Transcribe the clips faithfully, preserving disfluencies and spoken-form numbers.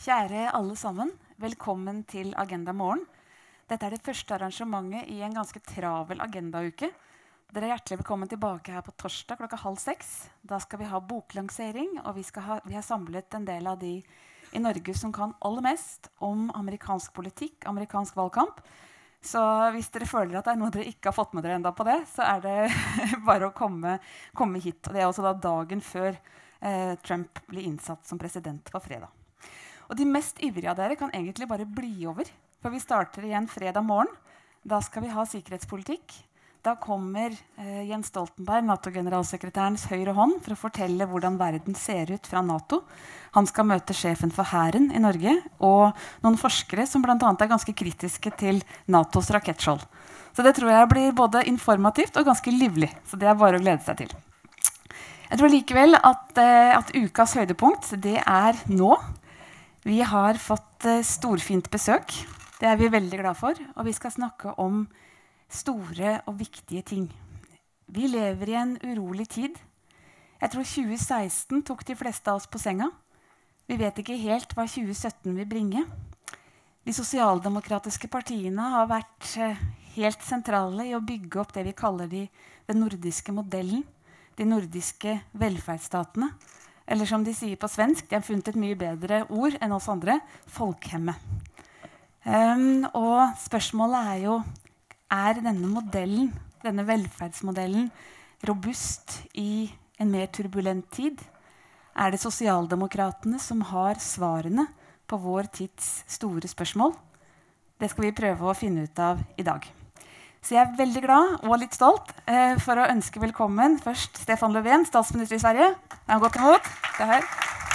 Kjære alle sammen, velkommen til Agenda Morgen. Dette er det første arrangementet i en ganske travel agendauke. Dere er hjertelig velkommen tilbake her på torsdag klokka halv seks. Da skal vi ha boklansering, og vi, skal ha, vi har samlet en del av de i Norge som kan aller mest om amerikansk politikk, amerikansk valgkamp. Så hvis dere føler at det er noe dere ikke har fått med dere enda på det, så er det bare å komme, komme hit. Og det er også da dagen før eh, Trump blir innsatt som president på fredag. Og de mest ivrige av dere kan egentlig bare bli over, for vi starter igjen fredag morgen. Da skal vi ha sikkerhetspolitikk. Da kommer eh, Jens Stoltenberg, NATO-generalsekretærens høyre hånd, for å fortelle hvordan verden ser ut fra NATO. Han skal møte sjefen for hæren i Norge, og noen forskere som blant annet er ganske kritiske til NATOs rakettskjold. Så det tror jeg blir både informativt og ganske livlig, så det er bare å glede seg til. Jeg tror likevel at, eh, at ukas høydepunkt, det er nå. Vi har fått eh, storfint besøk. Det er vi veldig glad for, og vi skal snakke om store og viktige ting. Vi lever i en urolig tid. Jeg tror tjue seksten tok de fleste av oss på senga. Vi vet ikke helt hva tjue sytten vil bringe. De sosialdemokratiske partiene har vært eh, helt sentrale i å bygge opp det vi kaller de, den nordiske modellen, de nordiske velferdsstatene. Eller som de sier på svensk, de har funnet et mye bedre ord enn oss andre, folkhemme. Um, og spørsmålet er jo, er denne modellen, denne velferdsmodellen, robust i en mer turbulent tid? Er det sosialdemokratene som har svarene på vår tids store spørsmål? Det skal vi prøve å finne ut av i dag. Så jeg er veldig glad og litt stolt eh, for å ønske velkommen først Stefan Löfven, statsminister i Sverige. Det er godt imot. Det her.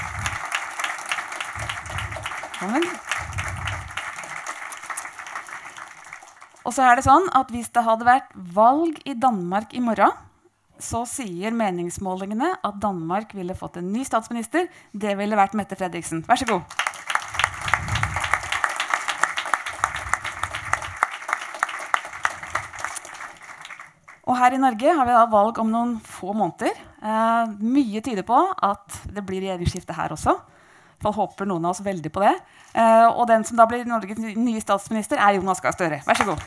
Velkommen. Og så er det sånn at hvis det hadde vært valg i Danmark i morgen, så sier meningsmålingene at Danmark ville fått en ny statsminister. Det ville vært Mette Frederiksen. Vær så god. Og her i Norge har vi da valg om noen få måneder. Eh, mye tyder på at det blir regjeringsskifte her også. Jeg håper noen av oss veldig på det. Eh, og den som da blir Norges nye statsminister er Jonas Gahr Støre. Vær så god.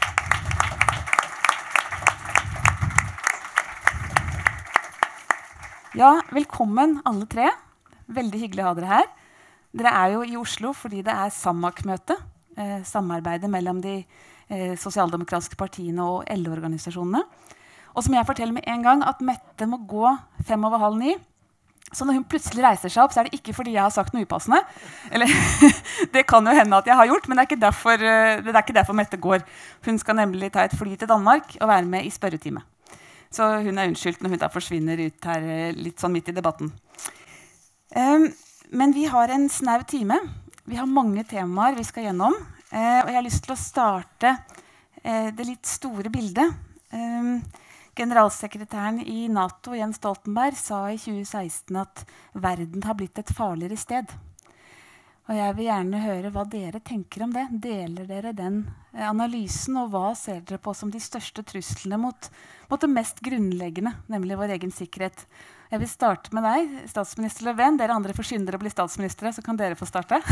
Ja, velkommen alle tre. Veldig hyggelig å ha dere her. Dere er jo i Oslo fordi det er SAMAK-møte. Eh, samarbeidet mellom de eh, sosialdemokratiske partiene og L O-organisasjonene. Og som jeg forteller med en gang at Mette må gå fem over halv ni. Så når hun plutselig reiser seg opp, så er det ikke fordi jeg har sagt noe upassende. Eller, det kan jo hende at jeg har gjort, men det er, ikke derfor, det er ikke derfor Mette går. Hun skal nemlig ta et fly til Danmark og være med i spørretime. Så hun er unnskyldt når hun da forsvinner ut her litt sånn midt i debatten. Um, men vi har en snau time. Vi har mange temaer vi skal gjennom. Uh, og jeg har lyst til å starte uh, det litt store bildet. Um, Generalsekretæren i NATO, Jens Stoltenberg, sa i tjue seksten at verden har blitt et farligere sted. Og jeg vil gjerne høre hva dere tenker om det. Deler dere den analysen, og hva ser dere på som de største truslene mot, mot det mest grunnleggende, nemlig vår egen sikkerhet? Jeg vil starte med deg, statsminister Löfven. Dere andre får skynde dere å bli statsministre, så kan dere få starte.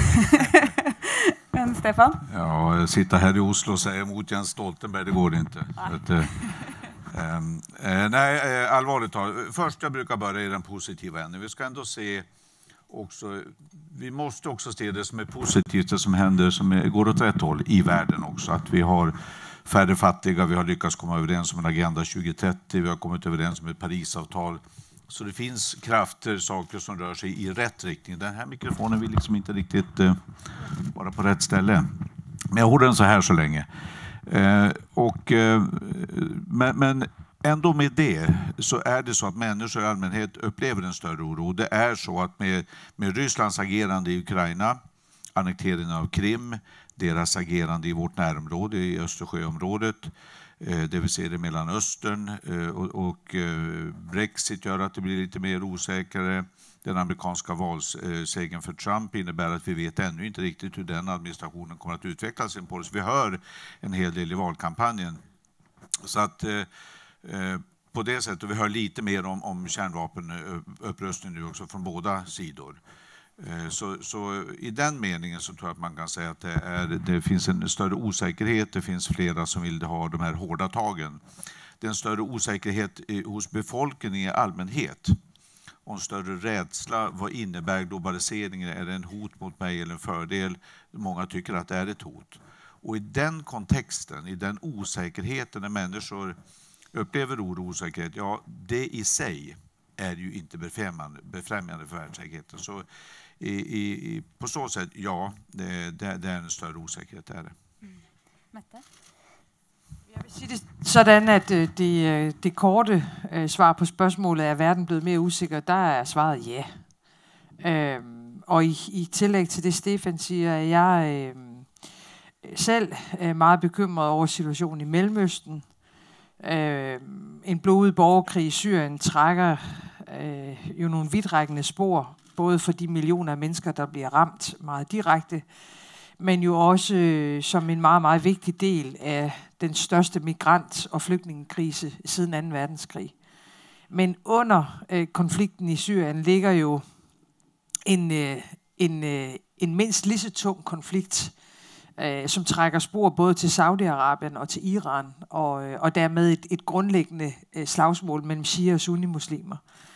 Men Stefan? Ja, sitta här i Oslo och säga emot Jens Stoltenberg, det går inte. Att, eh, eh, nej, eh, allvarligt talat. Först jag brukar börja i den positiva änden. Vi ska ändå se också, vi måste också se det som är positivt, det som händer som är, går åt rätt håll i världen också. Att vi har färre fattiga, vi har lyckats komma överens om en agenda tjugo trettio, vi har kommit överens om ett Parisavtal. Så det finns krafter, saker som rör sig i rätt riktning. Den här mikrofonen vill liksom inte riktigt eh, vara på rätt ställe. Men jag håller den så här så länge. Eh, och, eh, men, men ändå med det så är det så att människor i allmänhet upplever en större oro. Det är så att med, med Rysslands agerande i Ukraina, annekteringen av Krim, deras agerande i vårt närområde, i Östersjöområdet, det vi ser i Mellanöstern och, och Brexit gör att det blir lite mer osäkrare. Den amerikanska valsegern för Trump innebär att vi vet ännu inte riktigt hur den administrationen kommer att utveckla sin policy. Vi hör en hel del i valkampanjen. Så att eh, på det sättet, vi hör lite mer om, om kärnvapenupprustning nu också från båda sidor. Så, så i den meningen så tror jag att man kan säga att det, är, det finns en större osäkerhet, det finns flera som vill ha de här hårda tagen. Det är en större osäkerhet hos befolkningen i allmänhet. Och en större rädsla, vad innebär globaliseringen? Är det en hot mot mig eller en fördel? Många tycker att det är ett hot. Och i den kontexten, i den osäkerheten när människor upplever oro och osäkerhet, ja, det i sig är ju inte befrämjande, befrämjande för världssäkerheten. Så i, i, på så sätt, ja, det, det, det er en større usikkerhed, det er det. Mm. Mette? Jeg vil sige det sådan, at det, det korte øh, svar på spørgsmålet, er verden blevet mere usikker, der er svaret ja. Øh, og i, i tillæg til det, Stefan siger, er jeg øh, selv øh, meget bekymret over situationen i Mellemøsten. Øh, en blodig borgerkrig i Syrien trækker øh, jo nogle vidtrækkende spor, både for de millioner af mennesker, der bliver ramt meget direkte, men jo også øh, som en meget, meget vigtig del af den største migrant- og flygtningekrise siden anden verdenskrig. Men under øh, konflikten i Syrien ligger jo en, øh, en, øh, en mindst lige så tung konflikt, øh, som trækker spor både til Saudi-Arabien og til Iran, og, øh, og dermed et, et grundlæggende øh, slagsmål mellem shia- og sunni-muslimer,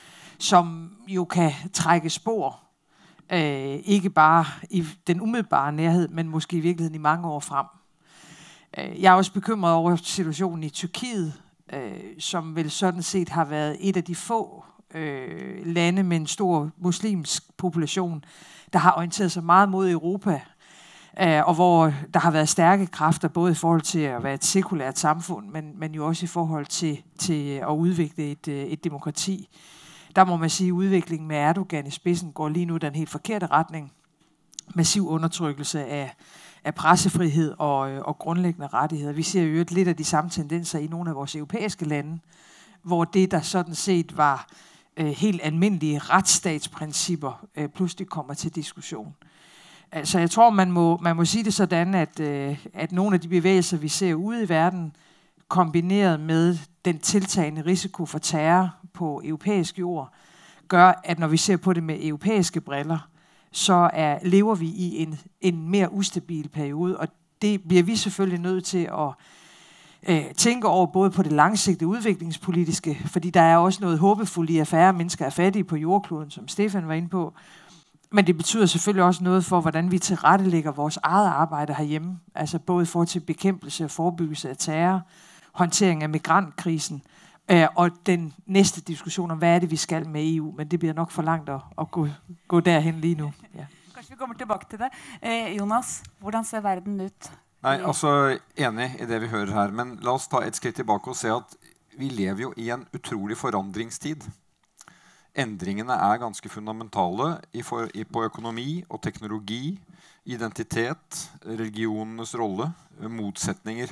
som jo kan trække spor, øh, ikke bare i den umiddelbare nærhed, men måske i virkeligheden i mange år frem. Jeg er også bekymret over situationen i Tyrkiet, øh, som vel sådan set har været et af de få øh, lande med en stor muslimsk population, der har orienteret sig meget mod Europa, øh, og hvor der har været stærke kræfter, både i forhold til at være et sekulært samfund, men, men jo også i forhold til, til at udvikle et, et demokrati. Der må man sige, at udviklingen med Erdogan i spidsen går lige nu den helt forkerte retning. Massiv undertrykkelse af af pressefrihed og, og grundlæggende rettigheder. Vi ser jo lidt af de samme tendenser i nogle af vores europæiske lande, hvor det, der sådan set var øh, helt almindelige retsstatsprincipper, øh, pludselig kommer til diskussion. Altså jeg tror, man må, man må sige det sådan, at, øh, at nogle af de bevægelser, vi ser ude i verden, kombineret med den tiltagende risiko for terror på europæisk jord, gør, at når vi ser på det med europæiske briller, så er, lever vi i en, en mere ustabil periode, og det bliver vi selvfølgelig nødt til at øh, tænke over, både på det langsigtede udviklingspolitiske, fordi der er også noget håbefuldt i, at færre mennesker er fattige på jordkloden, som Stefan var inde på, men det betyder selvfølgelig også noget for, hvordan vi tilrettelægger vores eget arbejde herhjemme, altså både for til bekæmpelse og forebyggelse af terror, håndtering af migrantkrisen, Øh, og den næste diskussion om, hvad er det, vi skal med E U, men det bliver nok for langt at, at gå, gå derhen lige nu. Ja. Kanskje vi kommer tilbake til det. Eh, Jonas, hvordan ser verden ut? Nei, altså enig i det vi hører her, men la oss ta et skritt tilbake og se at vi lever jo i en utrolig forandringstid. Endringene er ganske fundamentale i for, i, på økonomi og teknologi, identitet, religionenes rolle, motsetninger.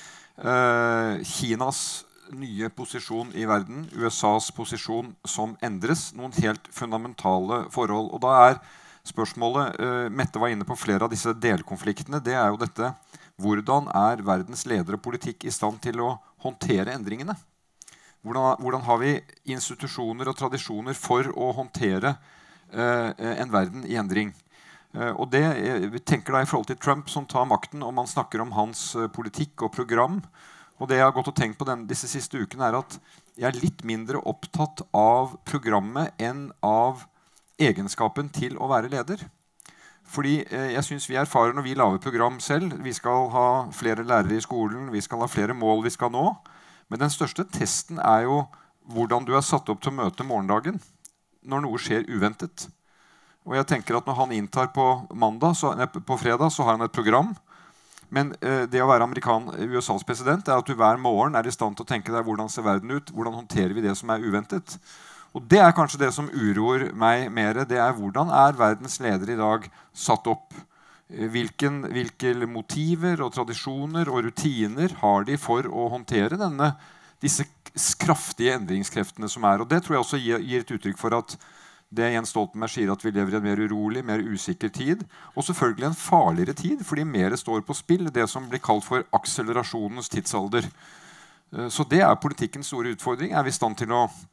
Uh, Kinas nye posisjon i verden, U S A's posisjon som endres, noen helt fundamentale forhold. Og da er spørsmålet, uh, Mette var inne på flere av disse delkonfliktene, det er jo dette, hvordan er verdens ledere og politikk i stand til å håndtere endringene? Hvordan, hvordan har vi institusjoner og tradisjoner for å håndtere uh, en verden i endring? Uh, og det, uh, vi tenker da i forhold til Trump som tar makten, og man snakker om hans uh, politikk og program. Og det jeg har gått og tenkt på den, disse siste ukene er at jeg er litt mindre opptatt av programmet enn av egenskapen til å være leder. Fordi eh, jeg synes vi erfarer når vi lager program selv, vi skal ha flere lærere i skolen, vi skal ha flere mål vi skal nå. Men den største testen er jo hvordan du er satt opp til å møte morgendagen når noe skjer uventet. Og jeg tenker at når han inntar på, mandag, så, nei, på fredag, så har han et program. Men uh, det å være amerikan, U S A's president er at du hver morgen er i stand til å tenke deg hvordan ser verden ut, hvordan håndterer vi det som er uventet. Og det er kanskje det som uroer meg mer, det er hvordan er verdens ledere i dag satt opp. Hvilken, hvilke motiver og tradisjoner og rutiner har de for å håndtere denne, disse kraftige endringskreftene som er. Og det tror jeg også gir, gir et uttrykk for at det Jens Stoltenberg sier at vi lever i en mer urolig, mer usikker tid, og selvfølgelig en farligere tid, fordi mer står på spill, det som blir kalt for akselerasjonens tidsalder. Så det er politikkens store utfordring. Er vi i stand til å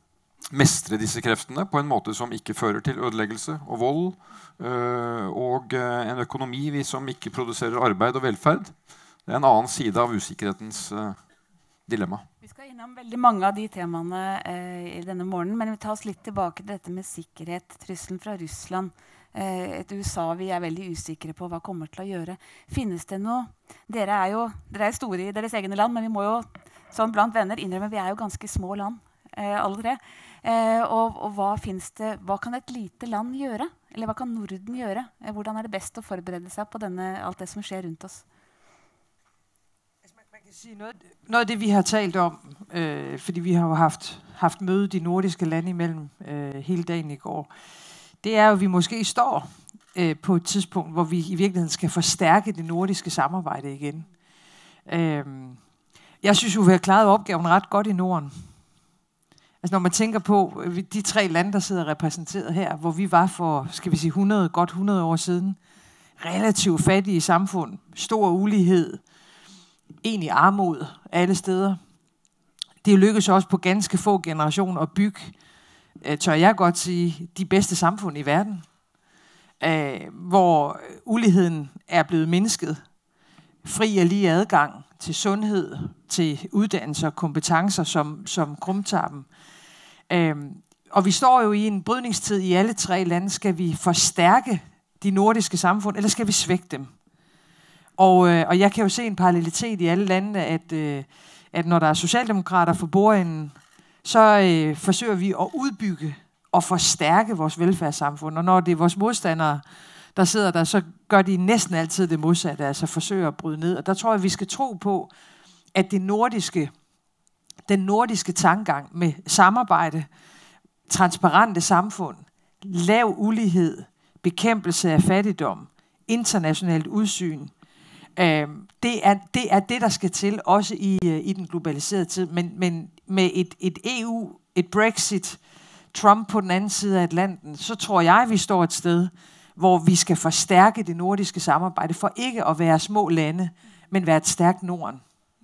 mestre disse kreftene på en måte som ikke fører til ødeleggelse og vold, øh, og øh, en økonomi vi som ikke produserer arbeid og velferd. Det er en annen side av usikkerhetens øh, dilemma. Vi skal innom veldig mange av de temaene eh, i denne morgenen, men vi tar oss litt tilbake til dette med sikkerhet, trusselen fra Russland. Eh, et U S A vi er veldig usikre på hva kommer til å gjøre. Finnes det noe? Dere er jo dere er store i deres egne land, men vi må jo sånn blant venner innrømme vi er jo ganske små land, eh, alle tre. Eh, og, og hva finnes det? Hva kan et lite land gjøre? Eller hva kan Norden gjøre? Eh, hvordan er det best å forberede seg på denne, alt det som skjer rundt oss? Man kan sige noget, noget af det, vi har talt om, øh, fordi vi har jo haft, haft møde de nordiske lande imellem øh, hele dagen i går, det er jo, at vi måske står øh, på et tidspunkt, hvor vi i virkeligheden skal forstærke det nordiske samarbejde igen. Øh, jeg synes jo, vi har klaret opgaven ret godt i Norden. Altså når man tænker på de tre lande, der sidder repræsenteret her, hvor vi var for, skal vi sige, hundrede, godt hundrede år siden, relativt fattige samfund, stor ulighed, egentlig armod alle steder. Det er lykkedes også på ganske få generationer at bygge, tør jeg godt sige, de bedste samfund i verden, hvor uligheden er blevet mindsket, fri og lige adgang til sundhed, til uddannelse og kompetencer, som, som krumtager dem. Øhm, og vi står jo i en brydningstid i alle tre lande. Skal vi forstærke de nordiske samfund, eller skal vi svække dem? Og, øh, og jeg kan jo se en parallelitet i alle landene, at, øh, at når der er socialdemokrater for bordenden, så øh, forsøger vi at udbygge og forstærke vores velfærdssamfund. Og når det er vores modstandere, der sidder der, så gør de næsten altid det modsatte, altså forsøger at bryde ned. Og der tror jeg, vi skal tro på, at det nordiske, den nordiske tankegang med samarbejde, transparente samfund, lav ulighed, bekæmpelse af fattigdom, internationalt udsyn, øh, det, er, det er det, der skal til, også i, i den globaliserede tid. Men, men med et, et E U, et Brexit, Trump på den anden side af Atlanten, så tror jeg, vi står et sted, hvor vi skal forstærke det nordiske samarbejde for ikke at være små lande, men være et stærkt Norden.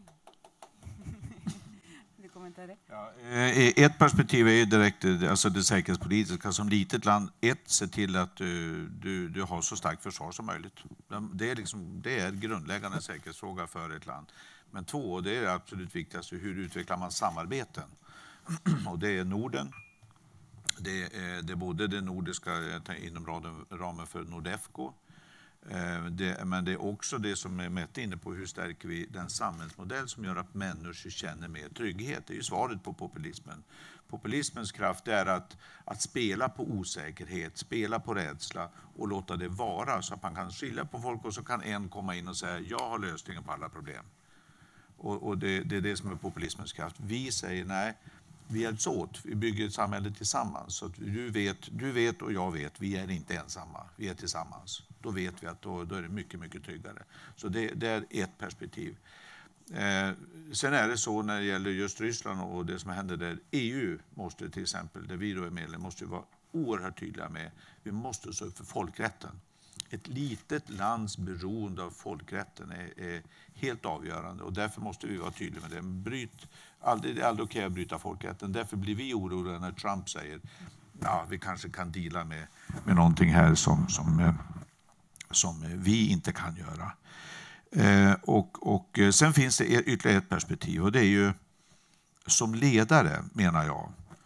Ja, ett perspektiv är ju direkt alltså det säkerhetspolitiska. Som litet land, ett, se till att du, du, du har så starkt försvar som möjligt. Det är, liksom, det är en grundläggande säkerhetsfråga för ett land. Men två, och det är det absolut viktigaste, hur utvecklar man samarbeten? Och det är Norden. Det är, det är både det nordiska inom ramen för Nordefco. Det, men det är också det som är Mette inne på, hur stärker vi den samhällsmodell som gör att människor känner mer trygghet. Det är ju svaret på populismen. Populismens kraft är att, att spela på osäkerhet, spela på rädsla och låta det vara så att man kan skilja på folk och så kan en komma in och säga jag har lösningen på alla problem. Och, och det, det är det som är populismens kraft. Vi säger nej. Vi hjälps åt, vi bygger ett samhälle tillsammans. Så att du, vet, du vet och jag vet, vi är inte ensamma, vi är tillsammans. Då vet vi att då, då är det mycket, mycket tryggare. Så det, det är ett perspektiv. Eh, sen är det så när det gäller just Ryssland och det som händer där. E U måste till exempel, där vi då är medlem, måste vara oerhört tydliga med. Vi måste stå upp för folkrätten. Ett litet lands beroende av folkrätten är, är helt avgörande och därför måste vi vara tydliga med det. Bryt, aldrig, det är aldrig okej att bryta folkrätten. Därför blir vi oroliga när Trump säger ja, vi kanske kan deala med, med någonting här som, som, som vi inte kan göra. Eh, och, och sen finns det ytterligare ett perspektiv och det är ju som ledare, menar jag.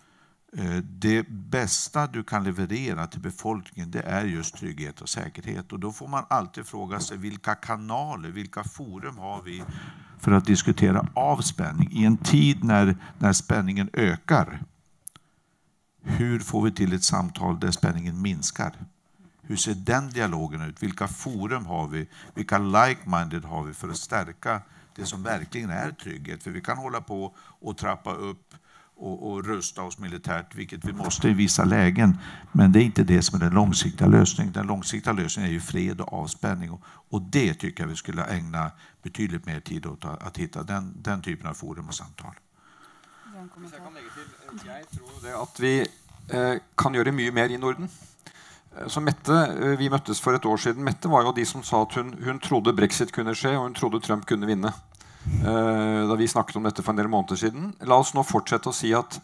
Det bästa du kan leverera till befolkningen, det är just trygghet och säkerhet. Och då får man alltid fråga sig vilka kanaler, vilka forum har vi för att diskutera avspänning i en tid när, när spänningen ökar. Hur får vi till ett samtal där spänningen minskar? Hur ser den dialogen ut? Vilka forum har vi? Vilka like-minded har vi för att stärka det som verkligen är trygghet? För vi kan hålla på och trappa upp Och, och rusta oss militärt, vilket vi måste i vissa lägen. Men det är inte det som är den långsiktiga lösningen. Den långsiktiga lösningen är ju fred och avspänning. Och, och det tycker jag vi skulle ägna betydligt mer tid åt att, att hitta den, den typen av forum och samtal. Jeg kan legge til, jeg tror det at vi eh, kan gjøre mye mer i Norden. Så Mette, vi møttes for et år siden. Mette var jo de som sa at hun, hun trodde Brexit kunne skje, og hun trodde Trump kunne vinne. Da vi snakket om dette for en del måneder siden. La oss nå fortsette å si at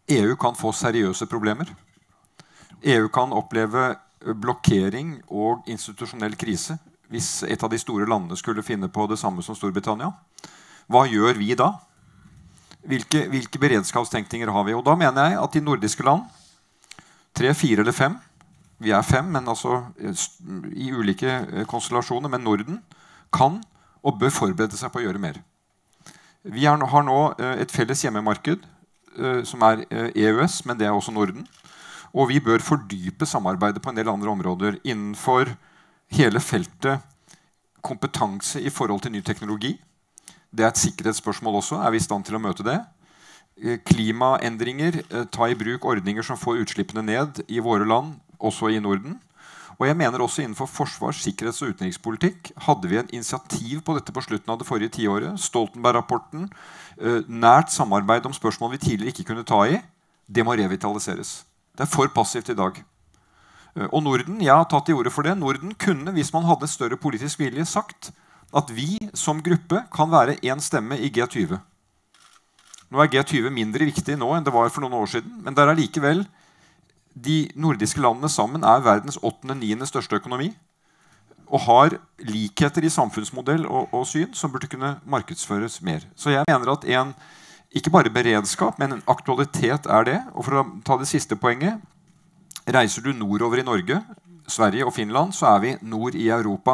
E U kan få seriøse problemer. E U kan oppleve blokkering og institusjonell krise hvis et av de store landene skulle finne på det samme som Storbritannia. Hva gjør vi da? Hvilke, hvilke beredskapstenkninger har vi? Og da mener jeg at de nordiske land, tre, fire eller fem, vi er fem, men altså i ulike konstellasjoner, men Norden kan og bør forberede seg på å gjøre mer. Vi har nå et felles hjemmemarked som er E U S, men det er også Norden. Og vi bør fordype samarbeidet på en del andre områder innenfor hele feltet kompetanse i forhold til ny teknologi. Det er et sikkerhetsspørsmål også. Er vi i stand til å møte det? Klimaendringer, ta i bruk ordninger som får utslippene ned i våre land, også i Norden. Og jeg mener også innenfor forsvars-, sikkerhets- og utenrikspolitikk hadde vi en initiativ på dette på slutten av det forrige tiåret. Stoltenberg-rapporten, nært samarbeid om spørsmål vi tidligere ikke kunne ta i, det må revitaliseres. Det er for passivt i dag. Og Norden, jeg har tatt i ordet for det, Norden kunne, hvis man hadde større politisk vilje, sagt at vi som gruppe kan være en stemme i G tjue. Nå er G tjue mindre viktig nå enn det var for noen år siden, men det er likevel de nordiske landene sammen er verdens åttende, niende største økonomi og har likheter i samfunnsmodell og, og syn som burde kunne markedsføres mer. Så jeg mener at en, ikke bare beredskap, men en aktualitet er det. Og for å ta det siste poenget, reiser du nordover i Norge, Sverige og Finland, så er vi nord i Europa.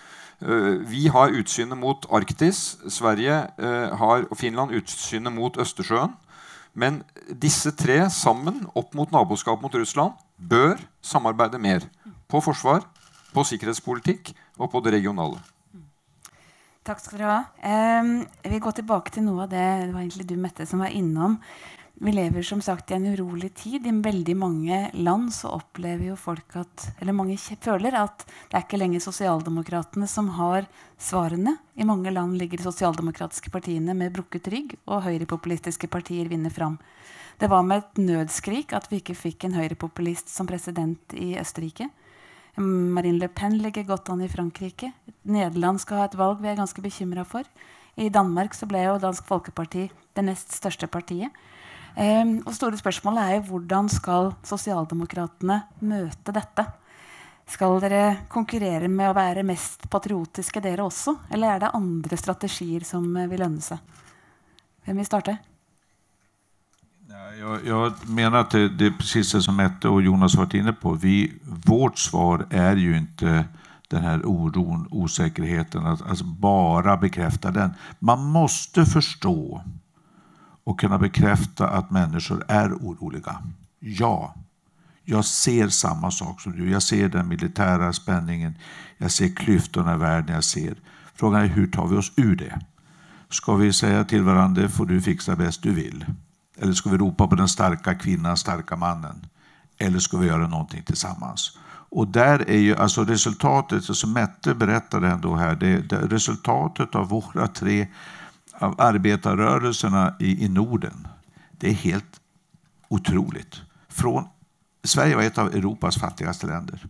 Vi har utsynet mot Arktis, Sverige har, og Finland utsynet mot Østersjøen. Men disse tre sammen, opp mot naboskap mot Russland, bør samarbeide mer på forsvar, på sikkerhetspolitikk og på det regionale. Takk skal dere ha. Eh, jeg vil gå tilbake til noe av det, det var egentlig du, Mette, som var innom. Vi lever som sagt i en urolig tid. I veldig mange land så opplever jo folk at, eller mange føler at det er ikke lenger sosialdemokratene som har svarene. I mange land ligger de sosialdemokratiske partiene med brukket rygg, og høyrepopulistiske partier vinner fram. Det var med et nødskrik at vi ikke fikk en høyrepopulist som president i Østerrike. Marine Le Pen ligger godt an i Frankrike. Nederland skal ha et valg vi er ganske bekymret for. I Danmark så ble jo Dansk Folkeparti det nest største partiet. Um, og store spørsmålet er jo hvordan skal sosialdemokratene møte dette? Skal dere konkurrere med å være mest patriotiske dere også? Eller er det andre strategier som vil lønne seg? Hvem vil starte? Jag, jag menar att det, det är precis det som Mette och Jonas varit inne på. Vi, vårt svar är ju inte den här oron, osäkerheten, att alltså bara bekräfta den. Man måste förstå och kunna bekräfta att människor är oroliga. Ja, jag ser samma sak som du. Jag ser den militära spänningen. Jag ser klyftorna i världen. Jag ser. Frågan är hur tar vi oss ur det? Ska vi säga till varandra, får du fixa bäst du vill? Eller ska vi ropa på den starka kvinnan, starka mannen? Eller ska vi göra någonting tillsammans? Och där är ju alltså resultatet, som Mette berättade ändå här, det, det resultatet av våra tre av arbetarrörelserna i, i Norden, det är helt otroligt. Från, Sverige var ett av Europas fattigaste länder.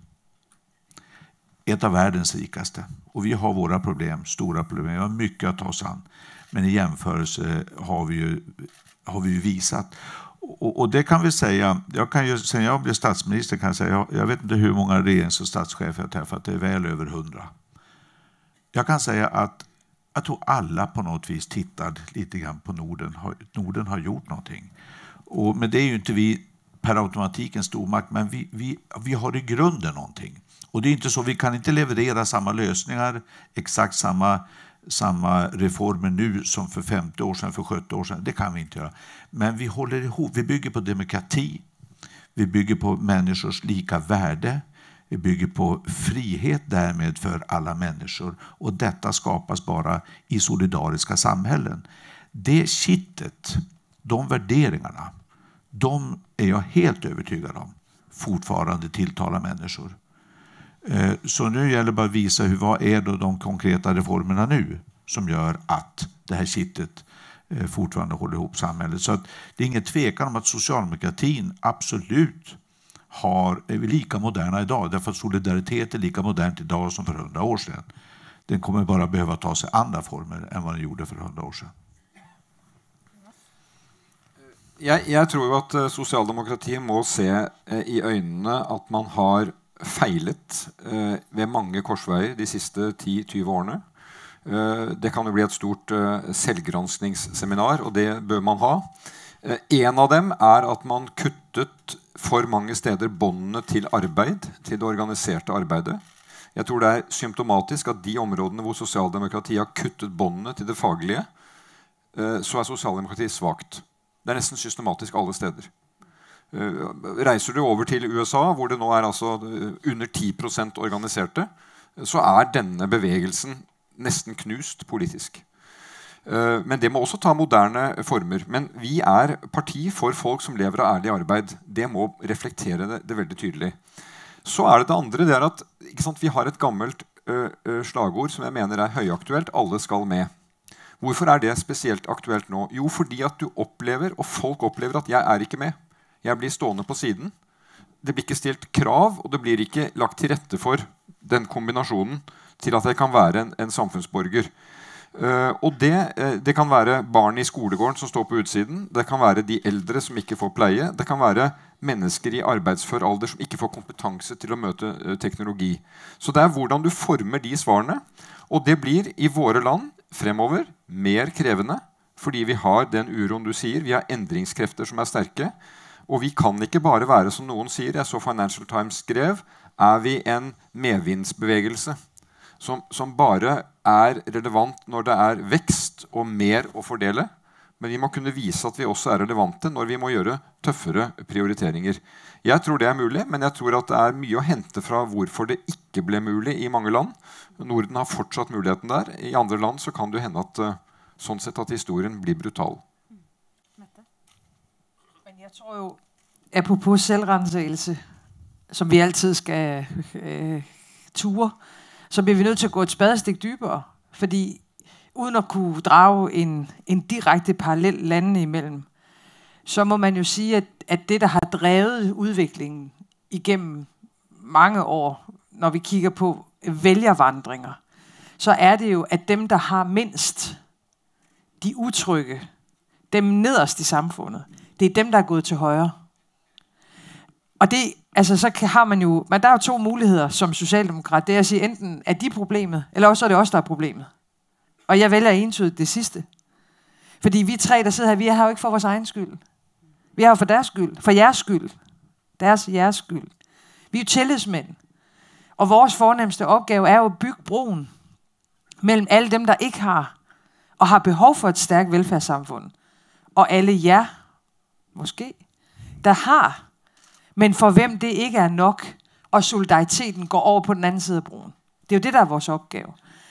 Ett av världens rikaste. Och vi har våra problem, stora problem. Vi har mycket att ta oss an. Men i jämförelse har vi ju har vi ju visat. Och, och det kan vi säga, jag kan ju, sen jag blev statsminister kan jag säga, jag, jag vet inte hur många regerings- och statschefer jag träffat, det är väl över hundra. Jag kan säga att jag tror alla på något vis tittar lite grann på Norden. Norden har gjort någonting. Och, men det är ju inte vi per automatik en stormakt, men vi, vi, vi har i grunden någonting. Och det är inte så, vi kan inte leverera samma lösningar, exakt samma samma reformer nu som för femtio år sedan, för sjuttio år sedan. Det kan vi inte göra. Men vi håller ihop. Vi bygger på demokrati. Vi bygger på människors lika värde. Vi bygger på frihet därmed för alla människor. Och detta skapas bara i solidariska samhällen. Det kittet, de värderingarna, de är jag helt övertygad om fortfarande tilltalar människor. Så nu gäller det bara att visa hur, vad är då de konkreta reformerna nu som gör att det här kittet fortfarande håller ihop samhället. Så att det är ingen tvekan om att socialdemokratin absolut har, är lika moderna idag. Därför att solidaritet är lika modernt idag som för hundra år sedan. Den kommer bara behöva ta sig andra former än vad den gjorde för hundra år sedan. Jeg, jeg tror jo at uh, sosialdemokratiet må se uh, i øynene at man har feilet uh, ved mange korsveier de siste ti til tyve årene. Uh, det kan jo bli et stort uh, selvgranskningsseminar, og det bør man ha. Uh, en av dem er at man kuttet for mange steder båndene til arbeid, til det organiserte arbeidet. Jeg tror det er symptomatisk at de områdene hvor sosialdemokratiet har kuttet båndene til det faglige, uh, så er sosialdemokratiet svagt. Det er nesten systematisk alle steder. Uh, reiser du over til U S A, hvor det nå er altså under ti prosent organiserte, så er denne bevegelsen nesten knust politisk. Uh, men det må også ta moderne former. Men vi er parti for folk som lever av ærlig arbeid. Det må reflektere det, det veldig tydelig. Så er det det andre, det er at ikke sant, vi har et gammelt uh, uh, slagord som jeg mener er høyaktuelt. Alle skal med. Hvorfor er det spesielt aktuelt nå? Jo, fordi at du opplever, og folk opplever at jeg er ikke med. Jeg blir stående på siden. Det blir ikke stilt krav, og det blir ikke lagt til rette for den kombinasjonen til at jeg kan være en, en samfunnsborger. Uh, og det, uh, det kan være barn i skolegården som står på utsiden. Det kan være de eldre som ikke får pleie. Det kan være mennesker i arbeidsfør alder som ikke får kompetanse til å møte uh, teknologi. Så det er hvordan du former de svarene. Og det blir i våre land fremover mer krevende, fordi vi har den uroen du sier. Vi har endringskrefter som er sterke. Og vi kan ikke bare være som noen sier, jeg så Financial Times skrev, er vi en medvindsbevegelse som, som bare er relevant når det er vekst og mer å fordele. Men vi må kunne vise at vi også er relevante når vi må gjøre tøffere prioriteringer. Jeg tror det er mulig, men jeg tror at det er mye å hente fra hvorfor det ikke ble mulig i mange land. Norden har fortsatt muligheten der. I andre land så kan det hende at uh, sånn sett at historien blir brutal. Men jeg tror jo, apropos selvrensagelse, som vi altid skal øh, ture, så bliver vi nødt til at gå et spadestik dybere. Fordi uden at kunne drage en, en direkte parallel landene imellem, så må man jo sige, at, at det, der har drevet udviklingen igennem mange år, når vi kigger på vælgervandringer, så er det jo, at dem, der har mindst, de utrygge, dem nederst i samfundet, det er dem, der er gået til højre. Og det, altså, så har man jo, men der er jo to muligheder som socialdemokrat. Det er at sige, enten er de problemet, eller også er det os, der er problemet. Og jeg vælger entydigt det sidste. Fordi vi tre, der sidder her, vi er her jo ikke for vores egen skyld. Vi er her for deres skyld, for jeres skyld. Deres jeres skyld. Vi er jo tillidsmænd. Og vores fornemmeste opgave er jo at bygge broen mellem alle dem, der ikke har, og har behov for et stærkt velfærdssamfund. Og alle jer, måske, der har, men for hvem det ikke er nok, og solidariteten går over på den anden side af broen. Det er jo det, der er vores opgave.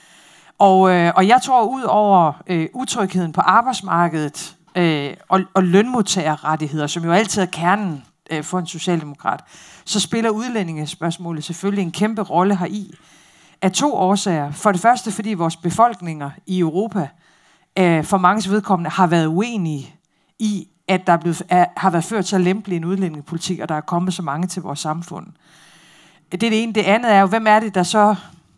Og, øh, og jeg tror, ud over øh, utrygheden på arbejdsmarkedet øh, og, og lønmodtagerrettigheder, som jo altid er kernen øh, for en socialdemokrat, så spiller udlændingespørgsmålet selvfølgelig en kæmpe rolle heri. Af to årsager. For det første, fordi vores befolkninger i Europa øh, for manges vedkommende har været uenige i, at der er blevet, er, har været ført så lempelig en udlændingepolitik, og der er kommet så mange til vores samfund. Det er det ene. Det andet er jo, hvem er det, der så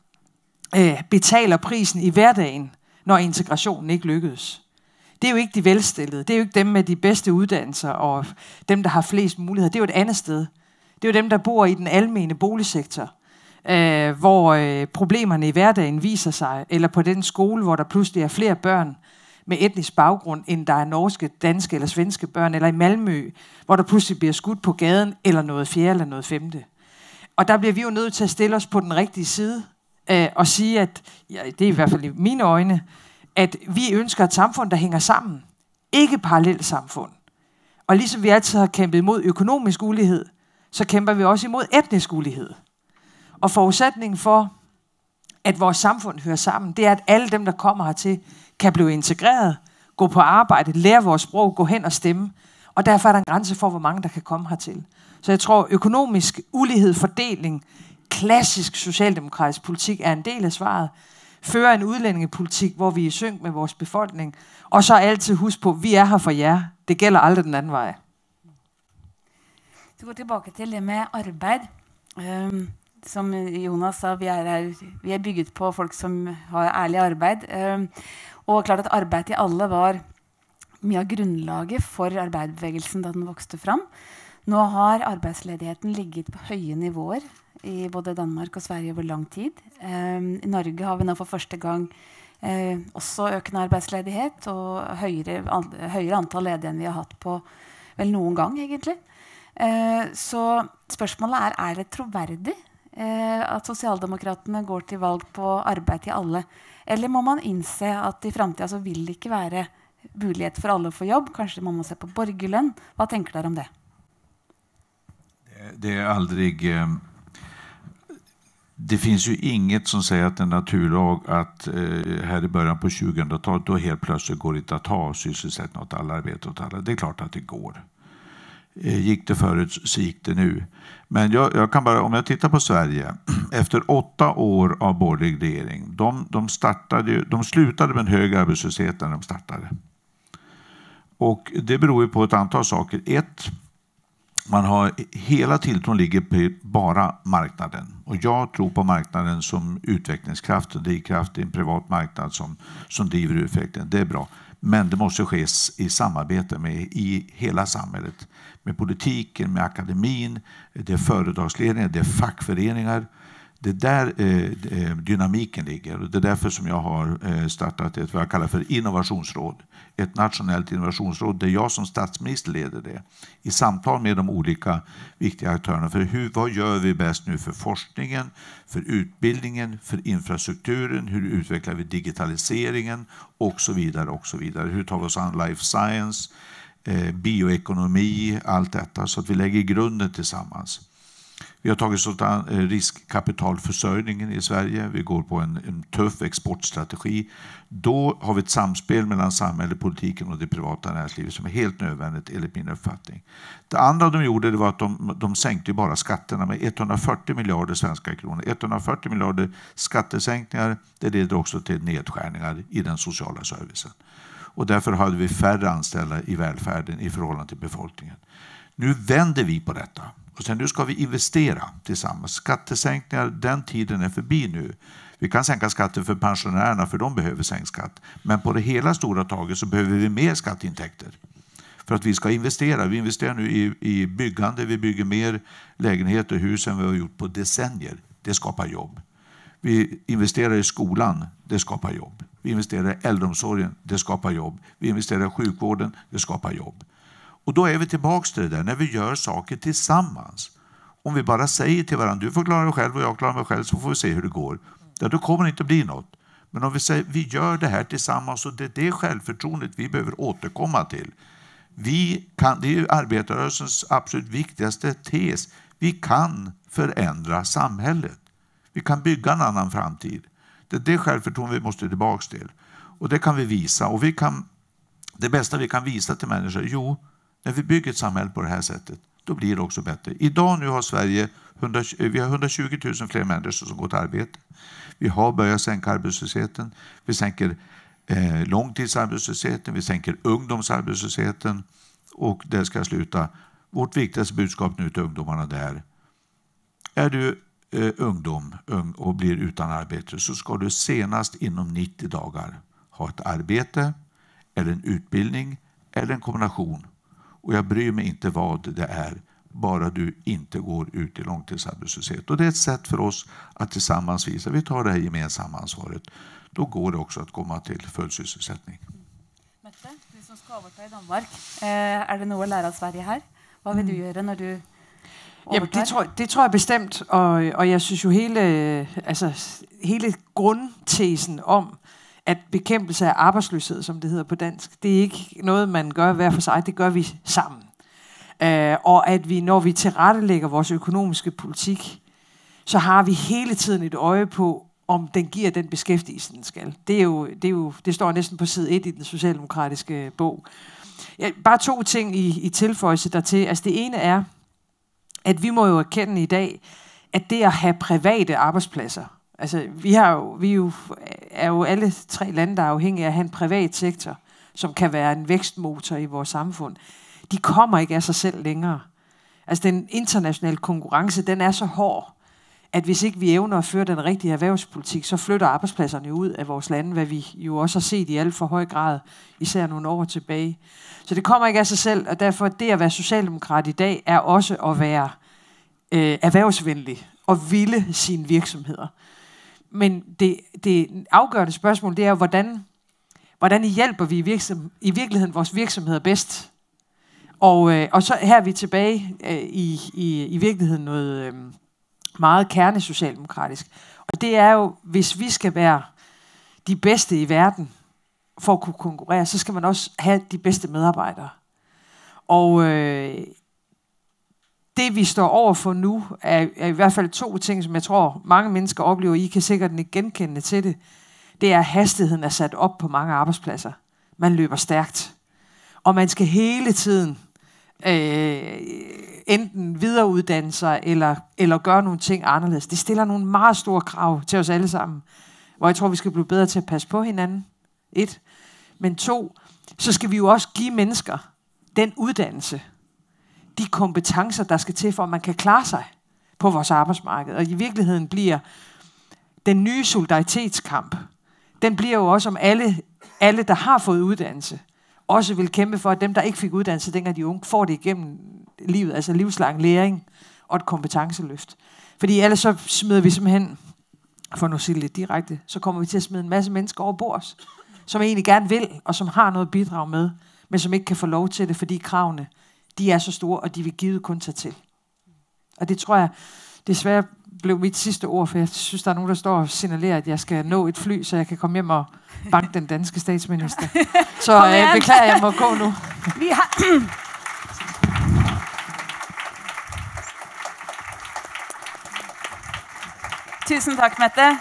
øh, betaler prisen i hverdagen, når integrationen ikke lykkedes? Det er jo ikke de velstillede. Det er jo ikke dem med de bedste uddannelser og dem, der har flest muligheder. Det er jo et andet sted. Det er jo dem, der bor i den almene boligsektor, øh, hvor øh, problemerne i hverdagen viser sig, eller på den skole, hvor der pludselig er flere børn med etnisk baggrund, end der er norske, danske eller svenske børn, eller i Malmø, hvor der pludselig bliver skudt på gaden, eller noget fjerde eller noget femte. Og der bliver vi jo nødt til at stille os på den rigtige side, øh, og sige, at, ja, det er i hvert fald i mine øjne, at vi ønsker et samfund, der hænger sammen. Ikke parallelt samfund. Og ligesom vi altid har kæmpet imod økonomisk ulighed, så kæmper vi også imod etnisk ulighed. Og forudsætningen for, at vores samfund hører sammen, det er, at alle dem, der kommer hertil, kan blive integreret, gå på arbejde, lære vores sprog, gå hen og stemme. Og derfor er der en grænse for, hvor mange der kan komme hertil. Så jeg tror, økonomisk ulighed, fordeling, klassisk socialdemokratisk politik er en del af svaret. Føre en udlændingepolitik, hvor vi er i synk med vores befolkning. Og så altid husk på, at vi er her for jer. Det gælder aldrig den anden vej. Så går tilbage til det med arbeid. Um, som Jonas sa, vi er, her, vi er bygget på folk som har ærlig arbeid. Um, og klart at arbeid til alle var, mye av grunnlaget for arbeiderbevegelsen da den vokste fram. Nå har arbeidsledigheten ligget på høye nivåer i både Danmark og Sverige over lang tid. Um, I Norge har vi nå for første gang uh, også økende arbeidsledighet og høyere, an, høyere antall ledige enn vi har hatt på vel noen gang, egentlig. Uh, så spørsmålet er, er det troverdig uh, at Sosialdemokratene går til valg på arbeid til alle? Eller må man innse at i fremtiden så vil det ikke være mulighet for alle å få jobb? Kanskje man må se på borgerlønn? Hva tenker dere om det? Det, det är aldrig... Uh... Det finns ju inget som säger att en naturlag att eh, här i början på tjugohundratalet då helt plötsligt går det inte att ha sysselsättning åt alla, arbete åt alla. Det är klart att det går. Eh, gick det förut så gick det nu. Men jag, jag kan bara, om jag tittar på Sverige, efter åtta år av borgerlig regering, de, de, startade, de slutade med en hög arbetslöshet när de startade. Och det beror ju på ett antal saker. Ett, man har hela tilltron ligger på bara marknaden. Och jag tror på marknaden som utvecklingskraft och drivkraft i en privat marknad som, som driver utvecklingen. Det är bra. Men det måste ske i samarbete med i hela samhället. Med politiken, med akademin, det är företagsledningar, det är fackföreningar. Det där eh, dynamiken ligger. Och det är därför som jag har eh, startat ett vad jag kallar för innovationsråd. Ett nationellt innovationsråd där jag som statsminister leder det. I samtal med de olika viktiga aktörerna. För hur, vad gör vi bäst nu för forskningen, för utbildningen, för infrastrukturen? Hur utvecklar vi digitaliseringen? Och så vidare och så vidare. Hur tar vi oss an life science, eh, bioekonomi, allt detta. Så att vi lägger grunden tillsammans. Vi har tagit sådan riskkapitalförsörjningen i Sverige. Vi går på en, en tuff exportstrategi. Då har vi ett samspel mellan samhället, politiken och det privata näringslivet som är helt nödvändigt enligt min uppfattning. Det andra de gjorde det var att de, de sänkte bara skatterna med etthundrafyrtio miljarder svenska kronor. etthundrafyrtio miljarder skattesänkningar, det leder också till nedskärningar i den sociala servicen. Och därför hade vi färre anställda i välfärden i förhållande till befolkningen. Nu vänder vi på detta. Och sen nu ska vi investera tillsammans. Skattesänkningar, den tiden är förbi nu. Vi kan sänka skatter för pensionärerna för de behöver sänkt skatt. Men på det hela stora taget så behöver vi mer skatteintäkter. För att vi ska investera. Vi investerar nu i, i byggande. Vi bygger mer lägenheter och hus än vi har gjort på decennier. Det skapar jobb. Vi investerar i skolan. Det skapar jobb. Vi investerar i äldreomsorgen. Det skapar jobb. Vi investerar i sjukvården. Det skapar jobb. Och då är vi tillbaka till det där när vi gör saker tillsammans. Om vi bara säger till varandra, du får klara dig själv och jag klarar mig själv så får vi se hur det går. Där då kommer det inte bli något. Men om vi säger, vi gör det här tillsammans och det är det självförtroendet vi behöver återkomma till. Vi kan, det är ju arbetarrörelsens absolut viktigaste tes. Vi kan förändra samhället. Vi kan bygga en annan framtid. Det är det självförtroendet vi måste tillbaka till. Och det kan vi visa. Och vi kan, det bästa vi kan visa till människor, jo, när vi bygger ett samhälle på det här sättet, då blir det också bättre. Idag nu har Sverige hundra, vi har hundratjugo tusen fler människor som går till arbete. Vi har börjat sänka arbetslösheten. Vi sänker eh, långtidsarbetslösheten. Vi sänker ungdomsarbetslösheten. Och det ska sluta. Vårt viktigaste budskap nu till ungdomarna där. Är du eh, ungdom ung och blir utan arbete så ska du senast inom nittio dagar ha ett arbete eller en utbildning eller en kombination. Och jag bryr mig inte vad det är, bara du inte går ut i långtidsarbetslöshet. Och det är ett sätt för oss att tillsammans visa, vi tar det här gemensamma ansvaret. Då går det också att komma till full sysselsättning. Mette, du som ska överta i Danmark, är det något att lära av Sverige här? Vad vill du göra när du Jamen, det, tror, det tror jeg bestemt, og, og jeg synes jo hele, altså, hele grundtesen om, at bekæmpelse af arbejdsløshed, som det hedder på dansk, det er ikke noget, man gør hver for sig, det gør vi sammen. Uh, og at vi, når vi tilrettelægger vores økonomiske politik, så har vi hele tiden et øje på, om den giver den beskæftigelse, den skal. Det, er jo, det, er jo, det står næsten på side et i den socialdemokratiske bog. Ja, bare to ting i, i tilføjelse dertil. Altså det ene er, at vi må jo erkende i dag, at det at have private arbejdspladser, altså vi, har jo, vi jo, er jo alle tre lande, der er afhængige af at have en privat sektor, som kan være en vækstmotor i vores samfund, de kommer ikke af sig selv længere. Altså den internationale konkurrence, den er så hård, at hvis ikke vi evner at føre den rigtige erhvervspolitik, så flytter arbejdspladserne ud af vores lande, hvad vi jo også har set i alt for høj grad, især nogle år tilbage. Så det kommer ikke af sig selv, og derfor det at være socialdemokrat i dag, er også at være øh, erhvervsvenlig og ville sine virksomheder. Men det, det afgørende spørgsmål, det er, hvordan, hvordan hjælper vi i, virksom, i virkeligheden vores virksomheder bedst? Og, øh, og så her er vi tilbage øh, i, i, i virkeligheden noget øh, meget kernesocialdemokratisk. Og det er jo, hvis vi skal være de bedste i verden for at kunne konkurrere, så skal man også have de bedste medarbejdere. Og øh, det vi står over for nu, er, er i hvert fald to ting, som jeg tror mange mennesker oplever, I kan sikkert ikke genkende til det. Det er, at hastigheden er sat op på mange arbejdspladser. Man løber stærkt. Og man skal hele tiden øh, enten videreuddanne sig, eller, eller gøre nogle ting anderledes. Det stiller nogle meget store krav til os alle sammen, hvor jeg tror, vi skal blive bedre til at passe på hinanden. Et. Men to, så skal vi jo også give mennesker den uddannelse, de kompetencer, der skal til, for at man kan klare sig på vores arbejdsmarked. Og i virkeligheden bliver den nye solidaritetskamp, den bliver jo også om alle, alle, der har fået uddannelse, også vil kæmpe for, at dem, der ikke fik uddannelse, dengang de unge, får det igennem livet, altså livslang læring og et kompetenceløft. Fordi ellers så smider vi simpelthen, for nu at sige lidt direkte, så kommer vi til at smide en masse mennesker over bords, som egentlig gerne vil, og som har noget bidrag med, men som ikke kan få lov til det, fordi kravene, de er så store, og de vil givet kun tage til. Og det tror jeg, desværre blev mit sidste ord, for jeg synes, der er nogen, der står og signalerer, at jeg skal nå et fly, så jeg kan komme hjem og banke den danske statsminister. Så øh, beklager, jeg må gå nu. Vi har... Tusen takk, Mette.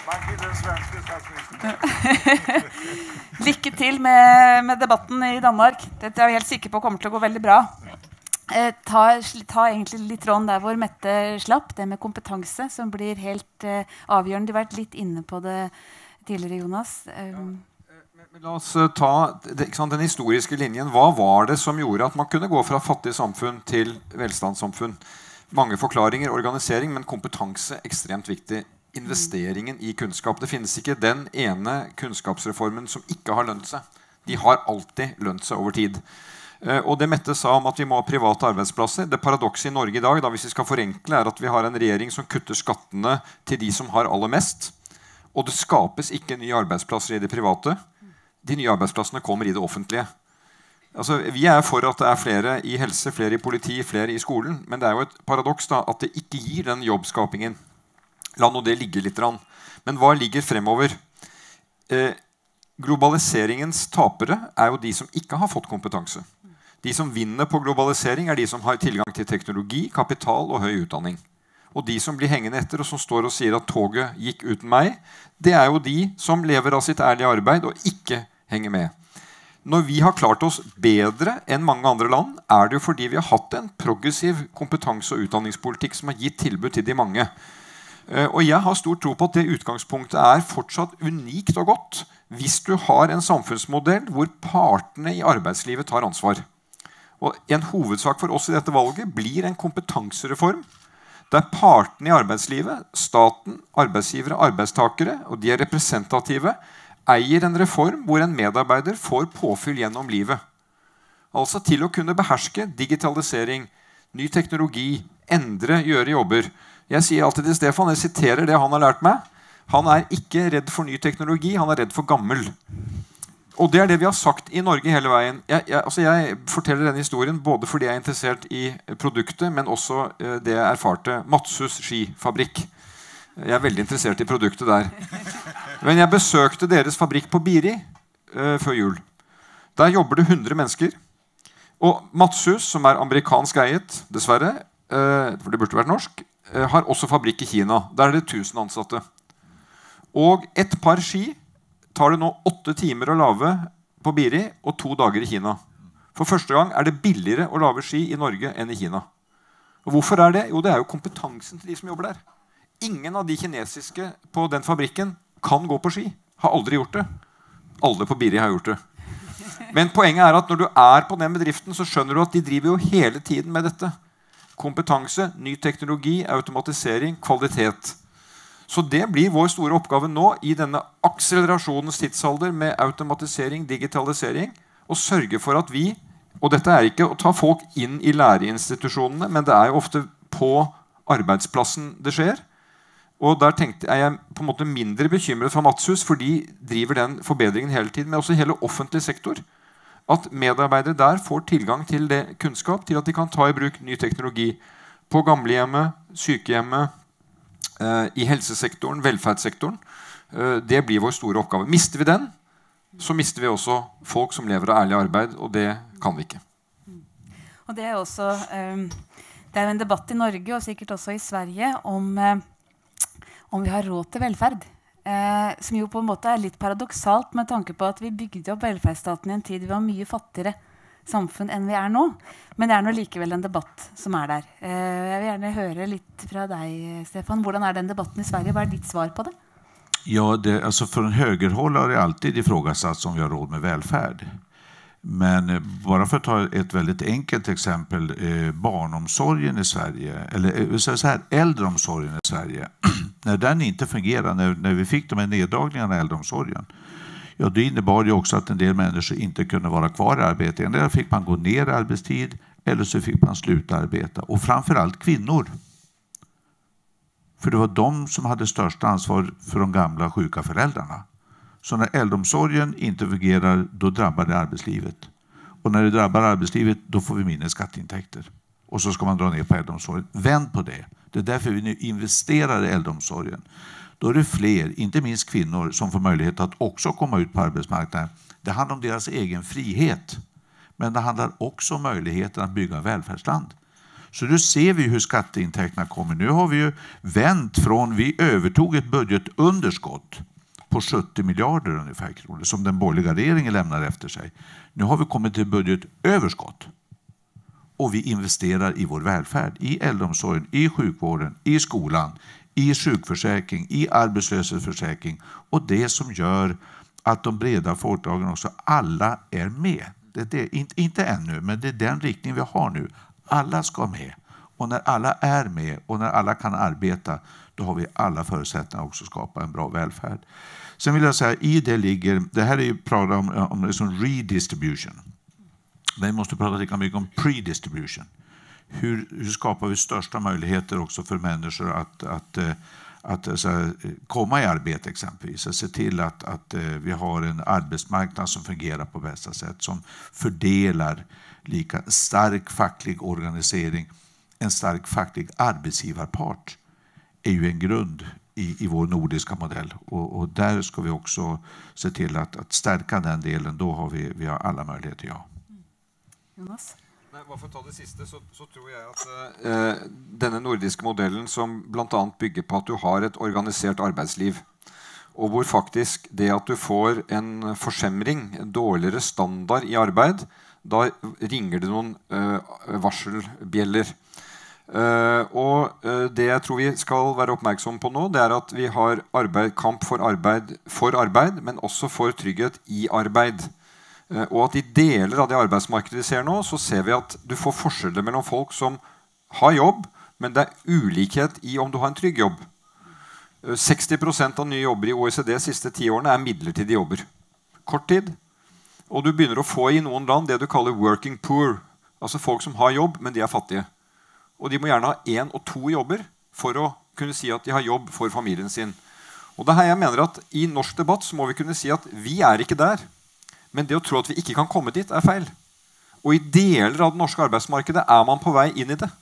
Lykke til med, med debatten i Danmark. Dette er jeg helt sikker på kommer til å gå veldig bra. Eh, ta, ta egentlig litt råd der hvor Mette slapp, det med kompetanse, som blir helt eh, avgjørende. Du har vært litt inne på det tidligere, Jonas. Um. Ja, men la oss ta det, ikke sant, den historiske linjen. Hva var det som gjorde at man kunne gå fra fattig samfunn til velstandssamfunn? Mange forklaringer, organisering, men kompetanse ekstremt viktig. Investeringen i kunnskap. Det finnes ikke den ene kunnskapsreformen som ikke har lønt seg. De har alltid lønt seg over tid. Og det Mette sa om at vi må ha private arbeidsplasser, det paradokset i Norge i dag, da, hvis vi skal forenkle, er at vi har en regjering som kutter skattene til de som har aller mest, og det skapes ikke nye arbeidsplasser i det private. De nye arbeidsplassene kommer i det offentlige. Altså, vi er for at det er flere i helse, flere i politi, flere i skolen, men det er jo et paradoks da, at det ikke gir den jobbskapingen. La nå det ligge litt. Men hva ligger fremover? Eh, globaliseringens tapere er jo de som ikke har fått kompetanse. De som vinner på globalisering er de som har tilgang til teknologi, kapital og høy utdanning. Og de som blir hengende etter og som står og sier at toget gikk uten meg, det er jo de som lever av sitt ærlige arbeid og ikke henger med. Når vi har klart oss bedre enn mange andre land, er det jo fordi vi har hatt en progressiv kompetanse- og utdanningspolitikk som har gitt tilbud til de mange. Og jeg har stor tro på at det utgangspunktet er fortsatt unikt og godt hvis du har en samfunnsmodell hvor partene i arbeidslivet tar ansvar. Og en hovedsak for oss i dette valget blir en kompetansereform der partene i arbeidslivet, staten, arbeidsgivere, arbeidstakere, og de er representative, eier en reform hvor en medarbeider får påfyll gjennom livet. Altså til å kunne beherske digitalisering, ny teknologi, endre, gjøre jobber. Jeg sier alltid til Stefan, jeg siterer det han har lært meg. Han er ikke redd for ny teknologi, han er redd for gammel. Og det er det vi har sagt i Norge hele veien. Jeg, jeg, altså jeg forteller denne historien både fordi jeg er interessert i produktet, men også uh, det jeg erfarte. Matsus skifabrikk. Jeg er veldig interessert i produktet der. Men jeg besøkte deres fabrikk på Biri uh, før jul. Der jobber det hundre mennesker. Og Matsus, som er amerikansk eiet, dessverre, uh, for det burde vært norsk, har også fabrikk i Kina. Der er det tusen ansatte. Og et par ski tar det nå åtte timer å lave på Biri og to dager i Kina. For første gang er det billigere å lave ski i Norge enn i Kina. Og hvorfor er det? Jo, det er jo kompetansen til de som jobber der. Ingen av de kinesiske på den fabrikken kan gå på ski. Har aldri gjort det. Alle på Biri har gjort det. Men poenget er at når du er på den bedriften, så skjønner du at de driver jo hele tiden med dette. kompetanse, ny teknologi, automatisering, kvalitet. Så det blir vår store oppgave nå i denne akselerasjonens tidsalder med automatisering, digitalisering, å sørge for at vi, og dette er ikke å ta folk inn i læreinstitusjonene, men det er jo ofte på arbeidsplassen det skjer. Og der tenkte, er jeg på en måte mindre bekymret for Matshus, for de driver den forbedringen hele tiden, men også hele offentlig sektor. At medarbeidere der får tilgang til det kunnskap, til at de kan ta i bruk ny teknologi på gamlehjemmet, sykehjemmet, eh, i helsesektoren, velferdssektoren. Eh, det blir vår store oppgave. Mister vi den, så mister vi også folk som lever av ærlig arbeid, og det kan vi ikke. Og det er også um, det er jo en debatt i Norge, og sikkert også i Sverige, om, uh, om vi har råd til velferd. Eh, som jo på en måte er litt paradoksalt med tanke på at vi bygde opp velferdsstaten i en tid vi var mye fattigere samfunn enn vi er nå. Men det er nå likevel en debatt som er der. Eh, jeg vil gjerne høre litt fra deg, Stefan. Hvordan er den debatten i Sverige? Hva er ditt svar på det? Ja, det, alltså från högerhåll har det alltid ifrågasatts om vi har råd med välfärd. Men eh, bara för att ta ett väldigt enkelt exempel, eh, barnomsorgen i Sverige, eller eh, så här, äldreomsorgen i Sverige, när den inte fungerar, när, när vi fick de här neddragningarna i äldreomsorgen, ja, det innebar ju också att en del människor inte kunde vara kvar i arbete. En del fick man gå ner i arbetstid, eller så fick man sluta arbeta. Och framförallt kvinnor. För det var de som hade största ansvar för de gamla sjuka föräldrarna. Så när äldreomsorgen inte fungerar, då drabbar det arbetslivet. Och när det drabbar arbetslivet, då får vi mindre skatteintäkter. Och så ska man dra ner på äldreomsorgen. Vänd på det. Det är därför vi nu investerar i äldreomsorgen. Då är det fler, inte minst kvinnor, som får möjlighet att också komma ut på arbetsmarknaden. Det handlar om deras egen frihet. Men det handlar också om möjligheten att bygga välfärdsland. Så nu ser vi hur skatteintäkterna kommer. Nu har vi ju vänt från, vi övertog ett budgetunderskott på sjuttio miljarder ungefär kronor som den borgerliga regeringen lämnar efter sig. Nu har vi kommit till budgetöverskott. Och vi investerar i vår välfärd, i äldreomsorgen, i sjukvården, i skolan, i sjukförsäkring, i arbetslöshetsförsäkring. Och det som gör att de breda folklagren också alla är med. Det är det, inte, inte ännu, men det är den riktning vi har nu. Alla ska med. Och när alla är med och när alla kan arbeta, då har vi alla förutsättningar också att skapa en bra välfärd. Sen vill jag säga, i det ligger, det här är ju prata om, om liksom redistribution. Men vi måste prata lika mycket om predistribution. Hur, hur skapar vi största möjligheter också för människor att, att, att, att så här, komma i arbete exempelvis. Att se till att, att vi har en arbetsmarknad som fungerar på bästa sätt. Som fördelar lika stark facklig organisering. En stark facklig arbetsgivarpart är ju en grund i, i vår nordiska modell. Och, och där ska vi också se till att, att stärka den delen. Då har vi, vi har alla möjligheter, ja. Jonas? Nei, bare for å ta det siste, så, så tror jeg at eh, denne nordiske modellen som blant annet bygger på at du har et organisert arbeidsliv, og hvor faktisk det at du får en forskjemring, en dårligere standard i arbeid, da ringer det noen eh, varselbjeller. Uh, og uh, det jeg tror vi skal være oppmerksom på nå, det er at vi har arbeid, kamp for arbeid, for arbeid, men også for trygghet i arbeid. Uh, og at i deler av det arbeidsmarkedet vi ser nå, så ser vi at du får forskjeller mellom folk som har jobb, men det er ulikhet i om du har en trygg jobb. Uh, seksti prosent av nye jobber i O E C D de siste ti årene er midlertidige jobber. Kort tid. Og du begynner å få i noen land det du kaller working poor. Altså folk som har jobb, men de er fattige. Og de må gjerne ha én og to jobber for å kunne si at de har jobb for familien sin. Og det her jeg mener at i norsk debatt så må vi kunne si at vi er ikke der. Men det å tro at vi ikke kan komme dit er feil. Og i deler av det norske arbeidsmarkedet er man på vei inn i det.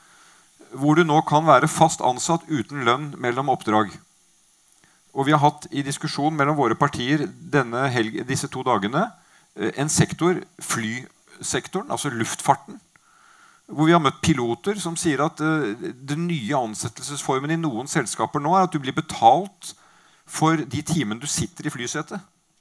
Hvor du nå kan være fast ansatt uten lønn mellom oppdrag. Og vi har hatt i diskusjon mellom våre partier denne helg, disse to dagene en sektor, flysektoren, altså luftfarten, hvor vi har møtt piloter som sier at uh, den nye ansettelsesformen i noen selskaper nå er at du blir betalt for de timene du sitter i flysetet.